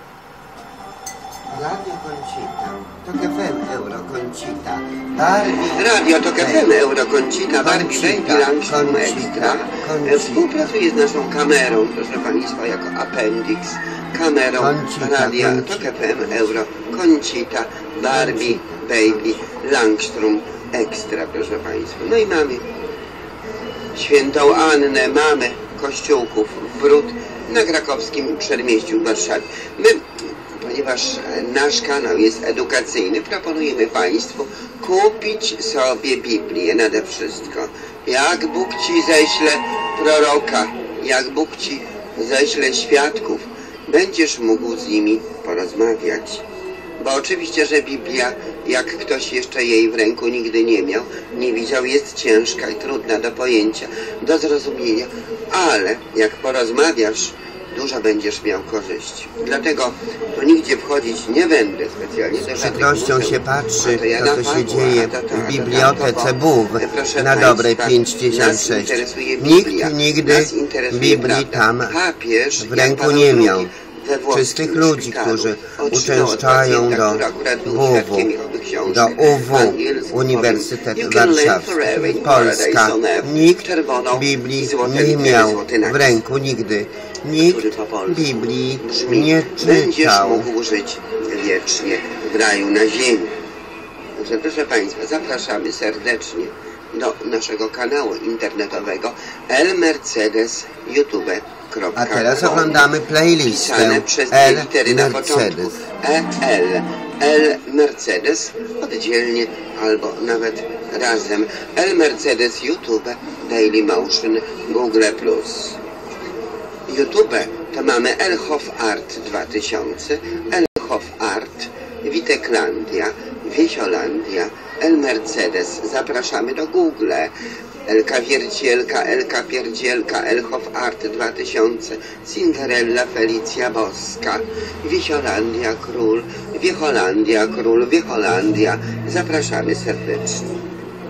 Radio Koncita, Tok F M, Euro Koncita, Barbie, Radio Tok F M, Euro Koncita, Barbie, Baby, Langstrom Extra, współpracuje z naszą kamerą, proszę Państwa, jako appendix, kamerą Radia Tok F M, Euro Koncita, Barbie, Baby, Langstrom Extra, proszę Państwa. No i mamy Świętą Annę, mamy kościółków w Brud na krakowskim przedmieściu w Warszawie. My, ponieważ nasz kanał jest edukacyjny, proponujemy Państwu kupić sobie Biblię nade wszystko. Jak Bóg Ci ześle proroka, jak Bóg Ci ześle świadków, będziesz mógł z nimi porozmawiać. Bo oczywiście, że Biblia, jak ktoś jeszcze jej w ręku nigdy nie miał, nie widział, jest ciężka i trudna do pojęcia, do zrozumienia, ale jak porozmawiasz, dużo będziesz miał korzyści. Dlatego tu nigdzie wchodzić nie będę specjalnie. Z przykrością się patrzy, to co się dzieje w bibliotece Bów na Dobrej pięćdziesiąt sześć. Nikt nigdy Biblii tam w ręku nie miał. Czystych ludzi, którzy uczęszczają do Buwu. książek. do U W, angielskich. Uniwersytet You can live Warszawski, forever in Polska. paradise on earth. Nikt Czerwoną Biblii i złote nie litery, miał złoty napis, w ręku nigdy. Nikt który po polsku Biblii brzmi: nie będziesz czytał. mógł żyć wiecznie w raju na ziemi. Także proszę Państwa, zapraszamy serdecznie do naszego kanału internetowego elmercedes youtube kropka com. A teraz oglądamy playlistę Pisane przez dwie L litery na początku. Mercedes. E L. L Mercedes oddzielnie albo nawet razem. L Mercedes YouTube, Dailymotion, Google plus. YouTube to mamy Elhof Art dwa tysiące, Elhof Art, Witeklandia, Wiesiolandia, El Mercedes. Zapraszamy do Google. Elka Wiercielka, Elka Pierdzielka, Elhof Art dwa tysiące, Cinderella Felicja Boska, Wiesiolandia Król, Wiecholandia Król, Wiecholandia. Zapraszamy serdecznie.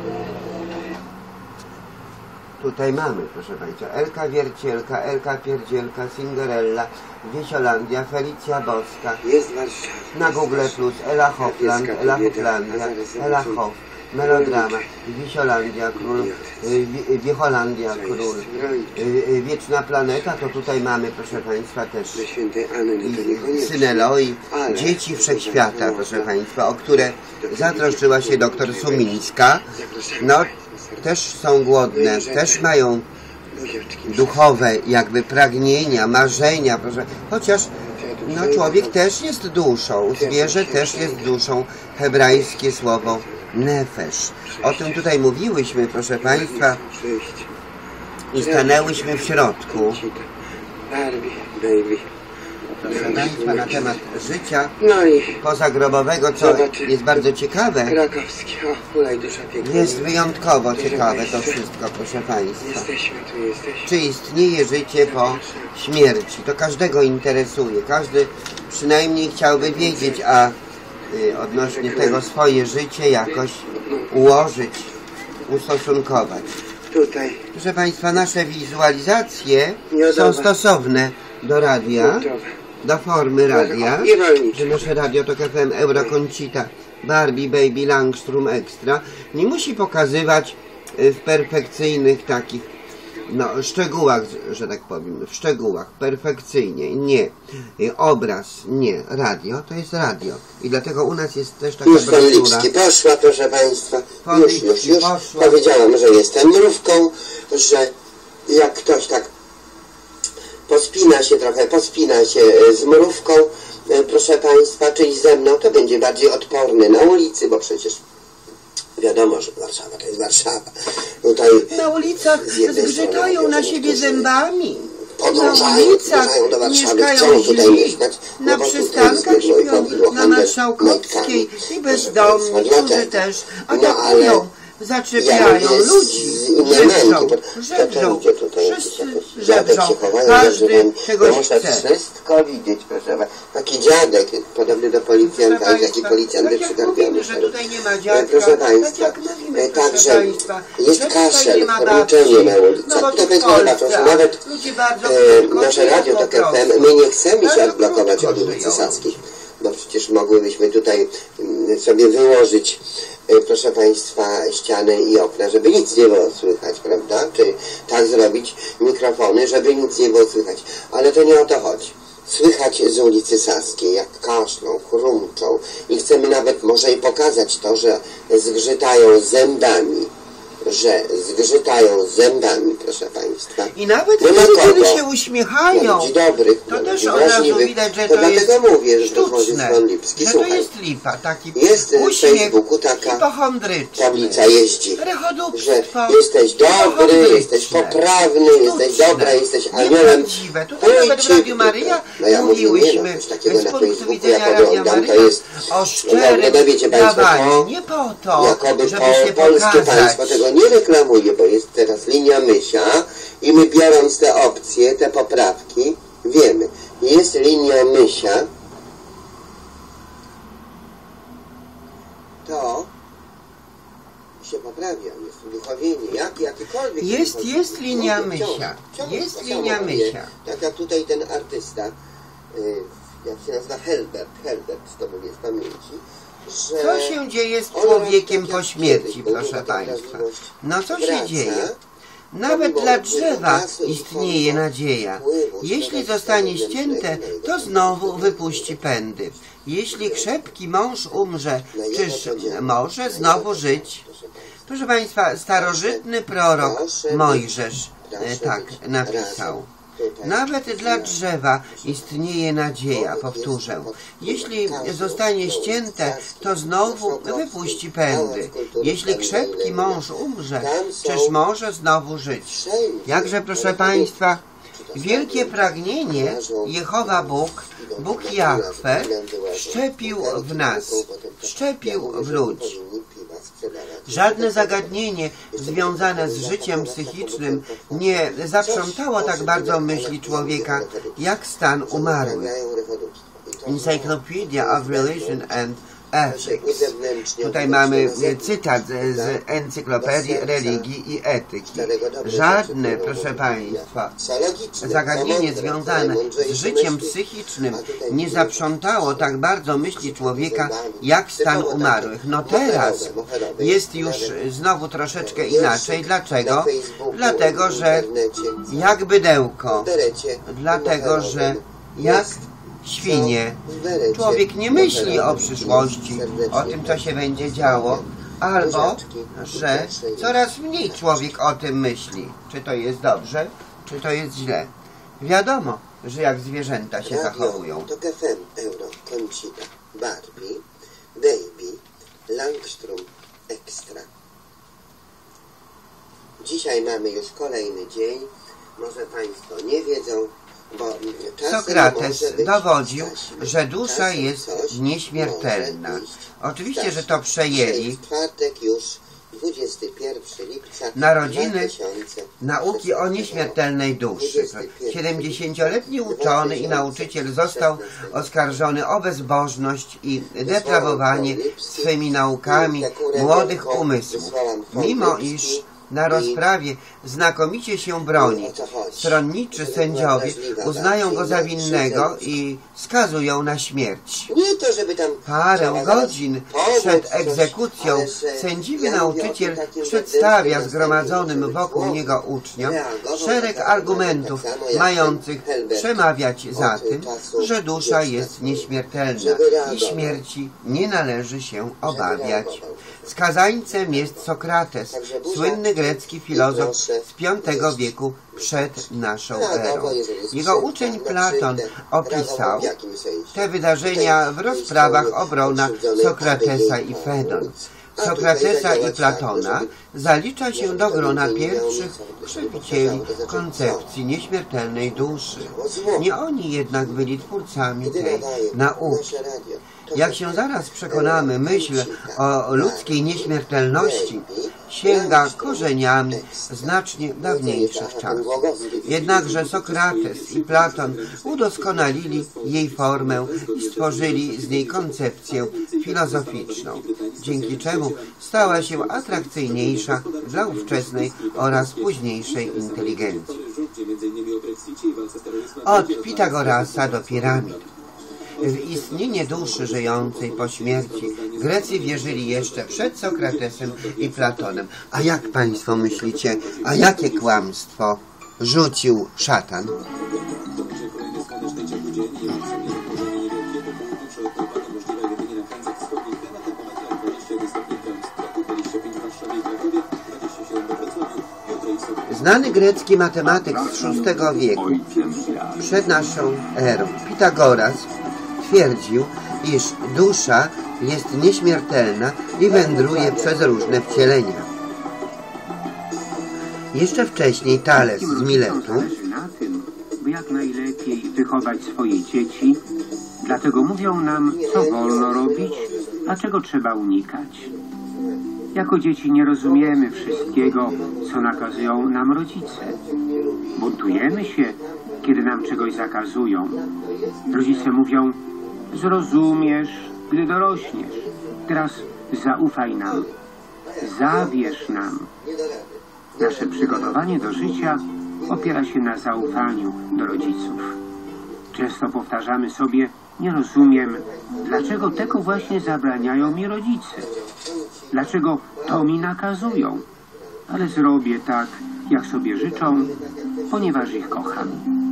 Tutaj mamy, proszę Państwa, Elka Wiercielka, Elka Pierdzielka, Cinderella, Wiesiolandia, Felicja Boska. Jest Warszawa. Na Google plus, Ela Hofland, Ela Hoflandia, Ela Hof, Melodrama, Wiesiolandia Król, Wie- Wiecholandia Król, y, Wieczna Planeta, to tutaj mamy, proszę Państwa, też i Syneloi, Dzieci Wszechświata, proszę Państwa, o które zatroszczyła się doktor Sumińska. No, też są głodne, też mają duchowe jakby pragnienia, marzenia, proszę. Chociaż no, człowiek też jest duszą, zwierzę też jest duszą. Hebrajskie słowo nefesh. O tym tutaj mówiłyśmy, proszę Państwa, i stanęłyśmy w środku. Proszę Państwa, na temat życia pozagrobowego, co jest bardzo ciekawe. Jest wyjątkowo ciekawe to wszystko, proszę Państwa. Czy istnieje życie po śmierci? To każdego interesuje. Każdy przynajmniej chciałby wiedzieć, a y, odnośnie tego swoje życie jakoś ułożyć, ustosunkować. Proszę Państwa, nasze wizualizacje są stosowne do radia, do formy radia, że nasze radio to F M, Eurokoncita, Barbie, Baby, Langstrom Extra nie musi pokazywać w perfekcyjnych takich, no, szczegółach, że tak powiem, w szczegółach, perfekcyjnie, nie. Obraz, nie. Radio to jest radio. I dlatego u nas jest też taka Już broszura. Fonliczki poszła, proszę Państwa. Już, już, już. Poszła. Powiedziałam, że jestem mrówką, że jak ktoś tak pospina się trochę, pospina się z mrówką, proszę Państwa, czyli ze mną, to będzie bardziej odporny na ulicy, bo przecież wiadomo, że Warszawa to jest Warszawa. Tutaj na ulicach zgrzytają na siebie zębami. podążają, podążają do Warszawy, chcą tutaj mieszkać, na przystankach śpią, na Marszałkowskiej i bezdomni, którzy też atakują, zaczepiają ludzi, żebrzą, żebrzą, wszyscy żebrzą, każdy czegoś muszę chce. wszystko widzieć, proszę. Taki dziadek, podobny do policjanta, jest taki policjant wyprzygarbiony. Że tutaj nie ma dziadka, proszę Państwa, tak jak mówimy, także jest że kaszel, nie ma poruczenie na No ulicach. bo To tu w Państwo zobaczą, Polsce, że nawet ludzie bardzo e, nasze radio po tak F M, prostu. my nie chcemy się Bardzo odblokować krótko od ulicy żyją. Sackich, bo przecież mogłybyśmy tutaj mm, sobie wyłożyć, e, proszę Państwa, ściany i okna, żeby nic nie było słychać, prawda? Czy tak zrobić mikrofony, żeby nic nie było słychać. Ale to nie o to chodzi. Słychać z ulicy Saskiej, jak kaszlą, chrumczą i chcemy nawet może i pokazać to, że zgrzytają zębami, że zgrzytają zębami, proszę Państwa. I nawet Nie ma wtedy, kiedy kogo. się uśmiechają, Dla ludzi dobrych, to dla też ludzi od razu wrażliwych. widać, że to to jest dlatego mówię, że to chodzi sztuczne, z Lipski. że to Słuchaj, jest lipa, taki jest w uśmiech Facebooku taka hipochondryczny, tablica jeździ, że rechodupstwo, jesteś dobry, jesteś poprawny, jesteś dobra, jesteś aniołem. nieprawdziwe. Tutaj nawet w Radiu Maryja No ja mówię, nie, no, mówiłyśmy coś takiego z na punktu Facebooku, widzenia jak Radia oglądam, to Maryja jest, o no, szczerym no wiecie Państwo, dawaniu, to nie po to, jakoby żeby po, się polskie pokazać. państwo tego nie reklamuje, bo jest teraz linia mysia i my biorąc te opcje, te poprawki, wiemy, jest linia mysia, to się poprawia, jest uduchowienie, jak, jakikolwiek. Jest, uduchowienie. jest linia Ciągle, mysia, ciągle jest to linia samo mysia. mówię. Tak jak tutaj ten artysta y, jak się nazywa Helbert, Helbert to mówię z pamięci, że Co się dzieje z człowiekiem po śmierci, proszę Państwa? No co się dzieje? Nawet dla drzewa istnieje nadzieja. Jeśli zostanie ścięte, to znowu wypuści pędy. Jeśli krzepki mąż umrze, czyż może znowu żyć? Proszę Państwa, starożytny prorok Mojżesz tak napisał. Nawet dla drzewa istnieje nadzieja, powtórzę. Jeśli zostanie ścięte, to znowu wypuści pędy. Jeśli krzepki mąż umrze, czyż może znowu żyć? Jakże, proszę Państwa, wielkie pragnienie Jehowa Bóg, Bóg Jahwe, wszczepił w nas, wszczepił w ludzi. Żadne zagadnienie związane z życiem psychicznym nie zaprzątało tak bardzo myśli człowieka, jak stan umarłych. Encyclopedia of Religion and Ethics. Tutaj mamy cytat z Encyklopedii Religii i Etyki. Żadne, proszę Państwa, zagadnienie związane z życiem psychicznym nie zaprzątało tak bardzo myśli człowieka, jak stan umarłych. No teraz jest już znowu troszeczkę inaczej. Dlaczego? Dlatego, że jak bydełko. Dlatego, że jak świnie. Człowiek nie myśli o przyszłości, o tym, co się będzie działo, albo, że coraz mniej człowiek o tym myśli. Czy to jest dobrze, czy to jest źle. Wiadomo, że jak zwierzęta się zachowują. Tok F M, Euro, Conchita, Barbie, Baby, Langstrom, Extra. Dzisiaj mamy już kolejny dzień. Może Państwo nie wiedzą, Sokrates dowodził, że dusza jest nieśmiertelna. Oczywiście, że to przejęli narodziny nauki o nieśmiertelnej duszy. siedemdziesięcioletni uczony i nauczyciel został oskarżony o bezbożność i deprawowanie swymi naukami młodych umysłów, mimo iż na rozprawie znakomicie się broni. Stronniczy sędziowie uznają go za winnego i skazują na śmierć. Parę godzin przed egzekucją sędziwy nauczyciel przedstawia zgromadzonym wokół niego uczniom szereg argumentów mających przemawiać za tym, że dusza jest nieśmiertelna i śmierci nie należy się obawiać. Skazańcem jest Sokrates, słynny grecki filozof z piątego wieku przed naszą erą. Jego uczeń Platon opisał te wydarzenia w rozprawach obrona Sokratesa i Fedon. Sokratesa i Platona zalicza się do grona pierwszych przewicieli koncepcji nieśmiertelnej duszy. Nie oni jednak byli twórcami tej nauki. Jak się zaraz przekonamy, myśl o ludzkiej nieśmiertelności sięga korzeniami znacznie dawniejszych czasów. Jednakże Sokrates i Platon udoskonalili jej formę i stworzyli z niej koncepcję filozoficzną, dzięki czemu stała się atrakcyjniejsza dla ówczesnej oraz późniejszej inteligencji. Od Pitagorasa do piramid. W istnienie duszy żyjącej po śmierci Grecy wierzyli jeszcze przed Sokratesem i Platonem. A jak Państwo myślicie, a jakie kłamstwo rzucił szatan? Znany grecki matematyk z szóstego wieku przed naszą erą, Pitagoras, twierdził, iż dusza jest nieśmiertelna i wędruje przez różne wcielenia. Jeszcze wcześniej Tales z Miletu na tym, by jak najlepiej wychować swoje dzieci, dlatego mówią nam, co wolno robić, a czego trzeba unikać. Jako dzieci nie rozumiemy wszystkiego, co nakazują nam rodzice. Buntujemy się, kiedy nam czegoś zakazują. Rodzice mówią, zrozumiesz, gdy dorośniesz. Teraz zaufaj nam, zawierz nam. Nasze przygotowanie do życia opiera się na zaufaniu do rodziców. Często powtarzamy sobie, Nie rozumiem, dlaczego tego właśnie zabraniają mi rodzice. Dlaczego to mi nakazują. Ale zrobię tak, jak sobie życzą, ponieważ ich kocham.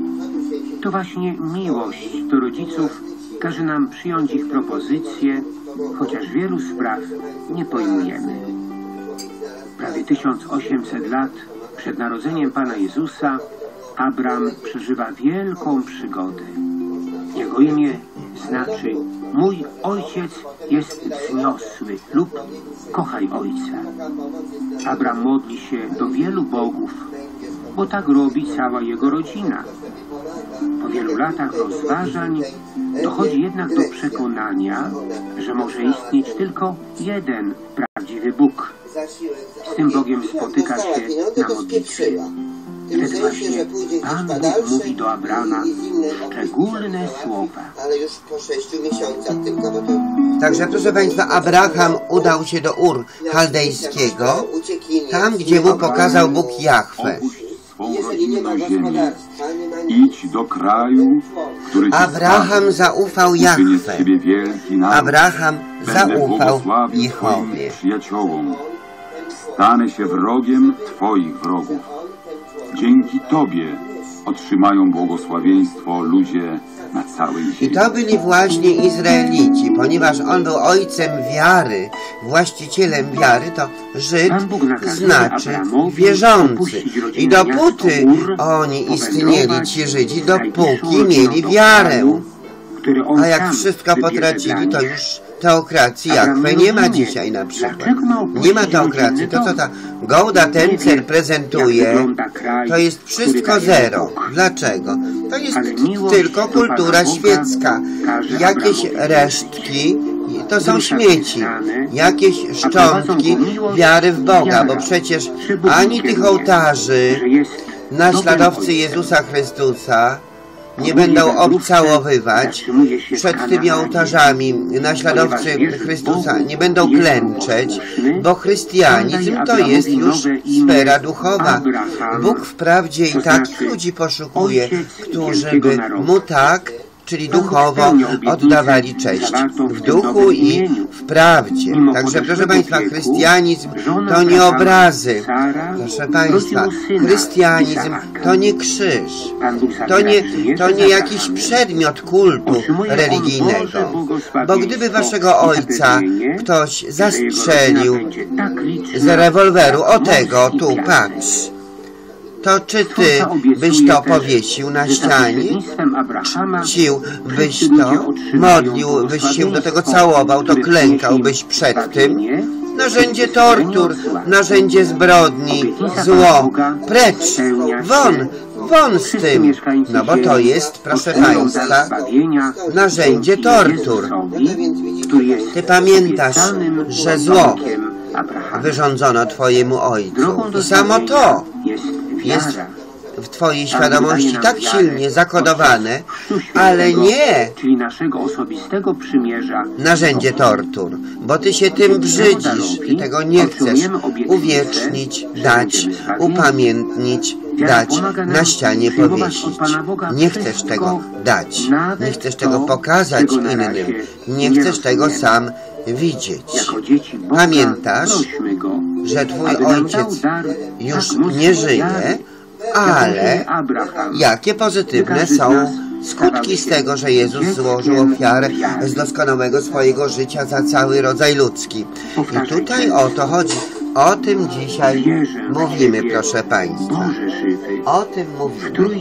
To właśnie miłość do rodziców każe nam przyjąć ich propozycje, chociaż wielu spraw nie pojmujemy. Prawie tysiąc osiemset lat przed narodzeniem Pana Jezusa Abram przeżywa wielką przygodę. Jego imię znaczy mój ojciec jest wzniosły lub kochaj ojca. Abram modli się do wielu bogów, bo tak robi cała jego rodzina. Po wielu latach rozważań dochodzi jednak do przekonania, że może istnieć tylko jeden prawdziwy Bóg. Z tym Bogiem spotyka się na modlitwie. Wtedy właśnie Pan Bóg mówi do Abrama szczególne słowa. Ale już po sześciu miesiącach tylko, bo to... Także proszę Państwa, Abraham udał się do Ur Chaldejskiego, tam gdzie mu pokazał Bóg Jahwe. Swą rodzinną ziemię, idź do kraju, który ci Abraham zaufał Jahwe. z ciebie wielki naród. Abraham zaufał błogosławił Jehowie. twoim przyjaciołom. Stanę się wrogiem twoich wrogów. Dzięki tobie otrzymają błogosławieństwo ludzie na całej ziemi. I to byli właśnie Izraelici, ponieważ on był ojcem wiary, właścicielem wiary, to Żyd znaczy wierzący. I dopóty oni istnieli, ci Żydzi, dopóki mieli wiarę. A jak wszystko potracili, to już teokracji Jahwe nie ma dzisiaj na przykład. Nie ma teokracji. To, co ta Gouda Tencer prezentuje, to jest wszystko zero. Dlaczego? To jest tylko kultura świecka. Jakieś resztki to są śmieci. Jakieś szczątki wiary w Boga, bo przecież ani tych ołtarzy naśladowcy Jezusa Chrystusa nie będą obcałowywać przed tymi ołtarzami. Naśladowcy Chrystusa nie będą klęczeć, bo chrystianizm to jest już sfera duchowa. Bóg wprawdzie i takich ludzi poszukuje, którzy by Mu tak, czyli duchowo, oddawali cześć w duchu i w prawdzie. Także proszę Państwa, chrystianizm to nie obrazy. Proszę Państwa, chrystianizm to nie krzyż. To nie, to nie jakiś przedmiot kultu religijnego. Bo gdyby waszego ojca ktoś zastrzelił z rewolweru, o tego, tu, patrz, to czy ty byś to powiesił na ścianie? Czcił byś to, modlił byś się do tego całował, to klękałbyś przed tym? Narzędzie tortur, narzędzie zbrodni, zło, precz, won, won z tym. No bo to jest, proszę Państwa, narzędzie tortur. Ty pamiętasz, że zło wyrządzono Twojemu ojcu. I samo to jest w Twojej świadomości tak silnie zakodowane, ale nie narzędzie tortur, bo Ty się tym brzydzisz i tego nie chcesz uwiecznić, dać, upamiętnić, dać, na ścianie powiesić. Nie chcesz tego dać, nie chcesz tego pokazać innym, nie chcesz tego sam widzieć. Pamiętasz, że Twój ojciec już nie żyje, ale jakie pozytywne są skutki z tego, że Jezus złożył ofiarę z doskonałego swojego życia za cały rodzaj ludzki. I tutaj o to chodzi. O tym dzisiaj mówimy, proszę Państwa. O tym mówimy.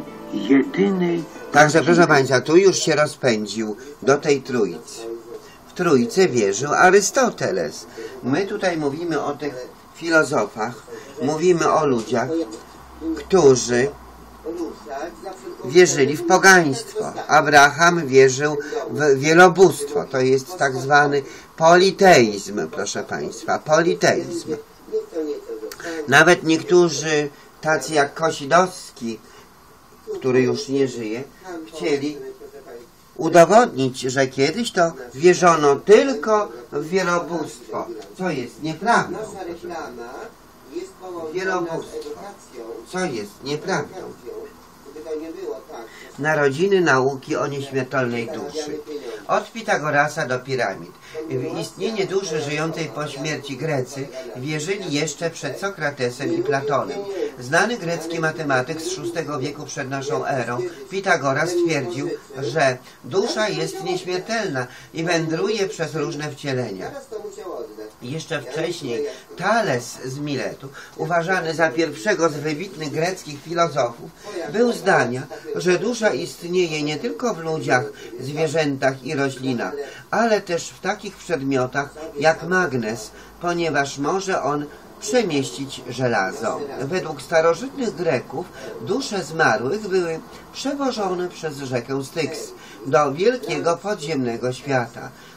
Także, proszę Państwa, tu już się rozpędził do tej trójcy. W trójce wierzył Arystoteles. My tutaj mówimy o tych filozofach, mówimy o ludziach, którzy wierzyli w pogaństwo. Abraham wierzył w wielobóstwo. To jest tak zwany politeizm, proszę Państwa, politeizm. Nawet niektórzy, tacy jak Kosidowski, który już nie żyje, chcieli udowodnić, że kiedyś to wierzono tylko w wielobóstwo, co jest nieprawdą. Wielobóstwo, co jest nieprawdą. Narodziny nauki o nieśmiertelnej duszy. Od Pitagorasa do piramid. W istnienie duszy żyjącej po śmierci Grecy wierzyli jeszcze przed Sokratesem i Platonem. Znany grecki matematyk z szóstego wieku przed naszą erą, Pitagoras twierdził, że dusza jest nieśmiertelna i wędruje przez różne wcielenia. Jeszcze wcześniej Tales z Miletu, uważany za pierwszego z wybitnych greckich filozofów, był zdania, że dusza istnieje nie tylko w ludziach, zwierzętach i roślinach, ale też w takich przedmiotach jak magnes, ponieważ może on przemieścić żelazo. Według starożytnych Greków dusze zmarłych były przewożone przez rzekę Styx do wielkiego podziemnego świata.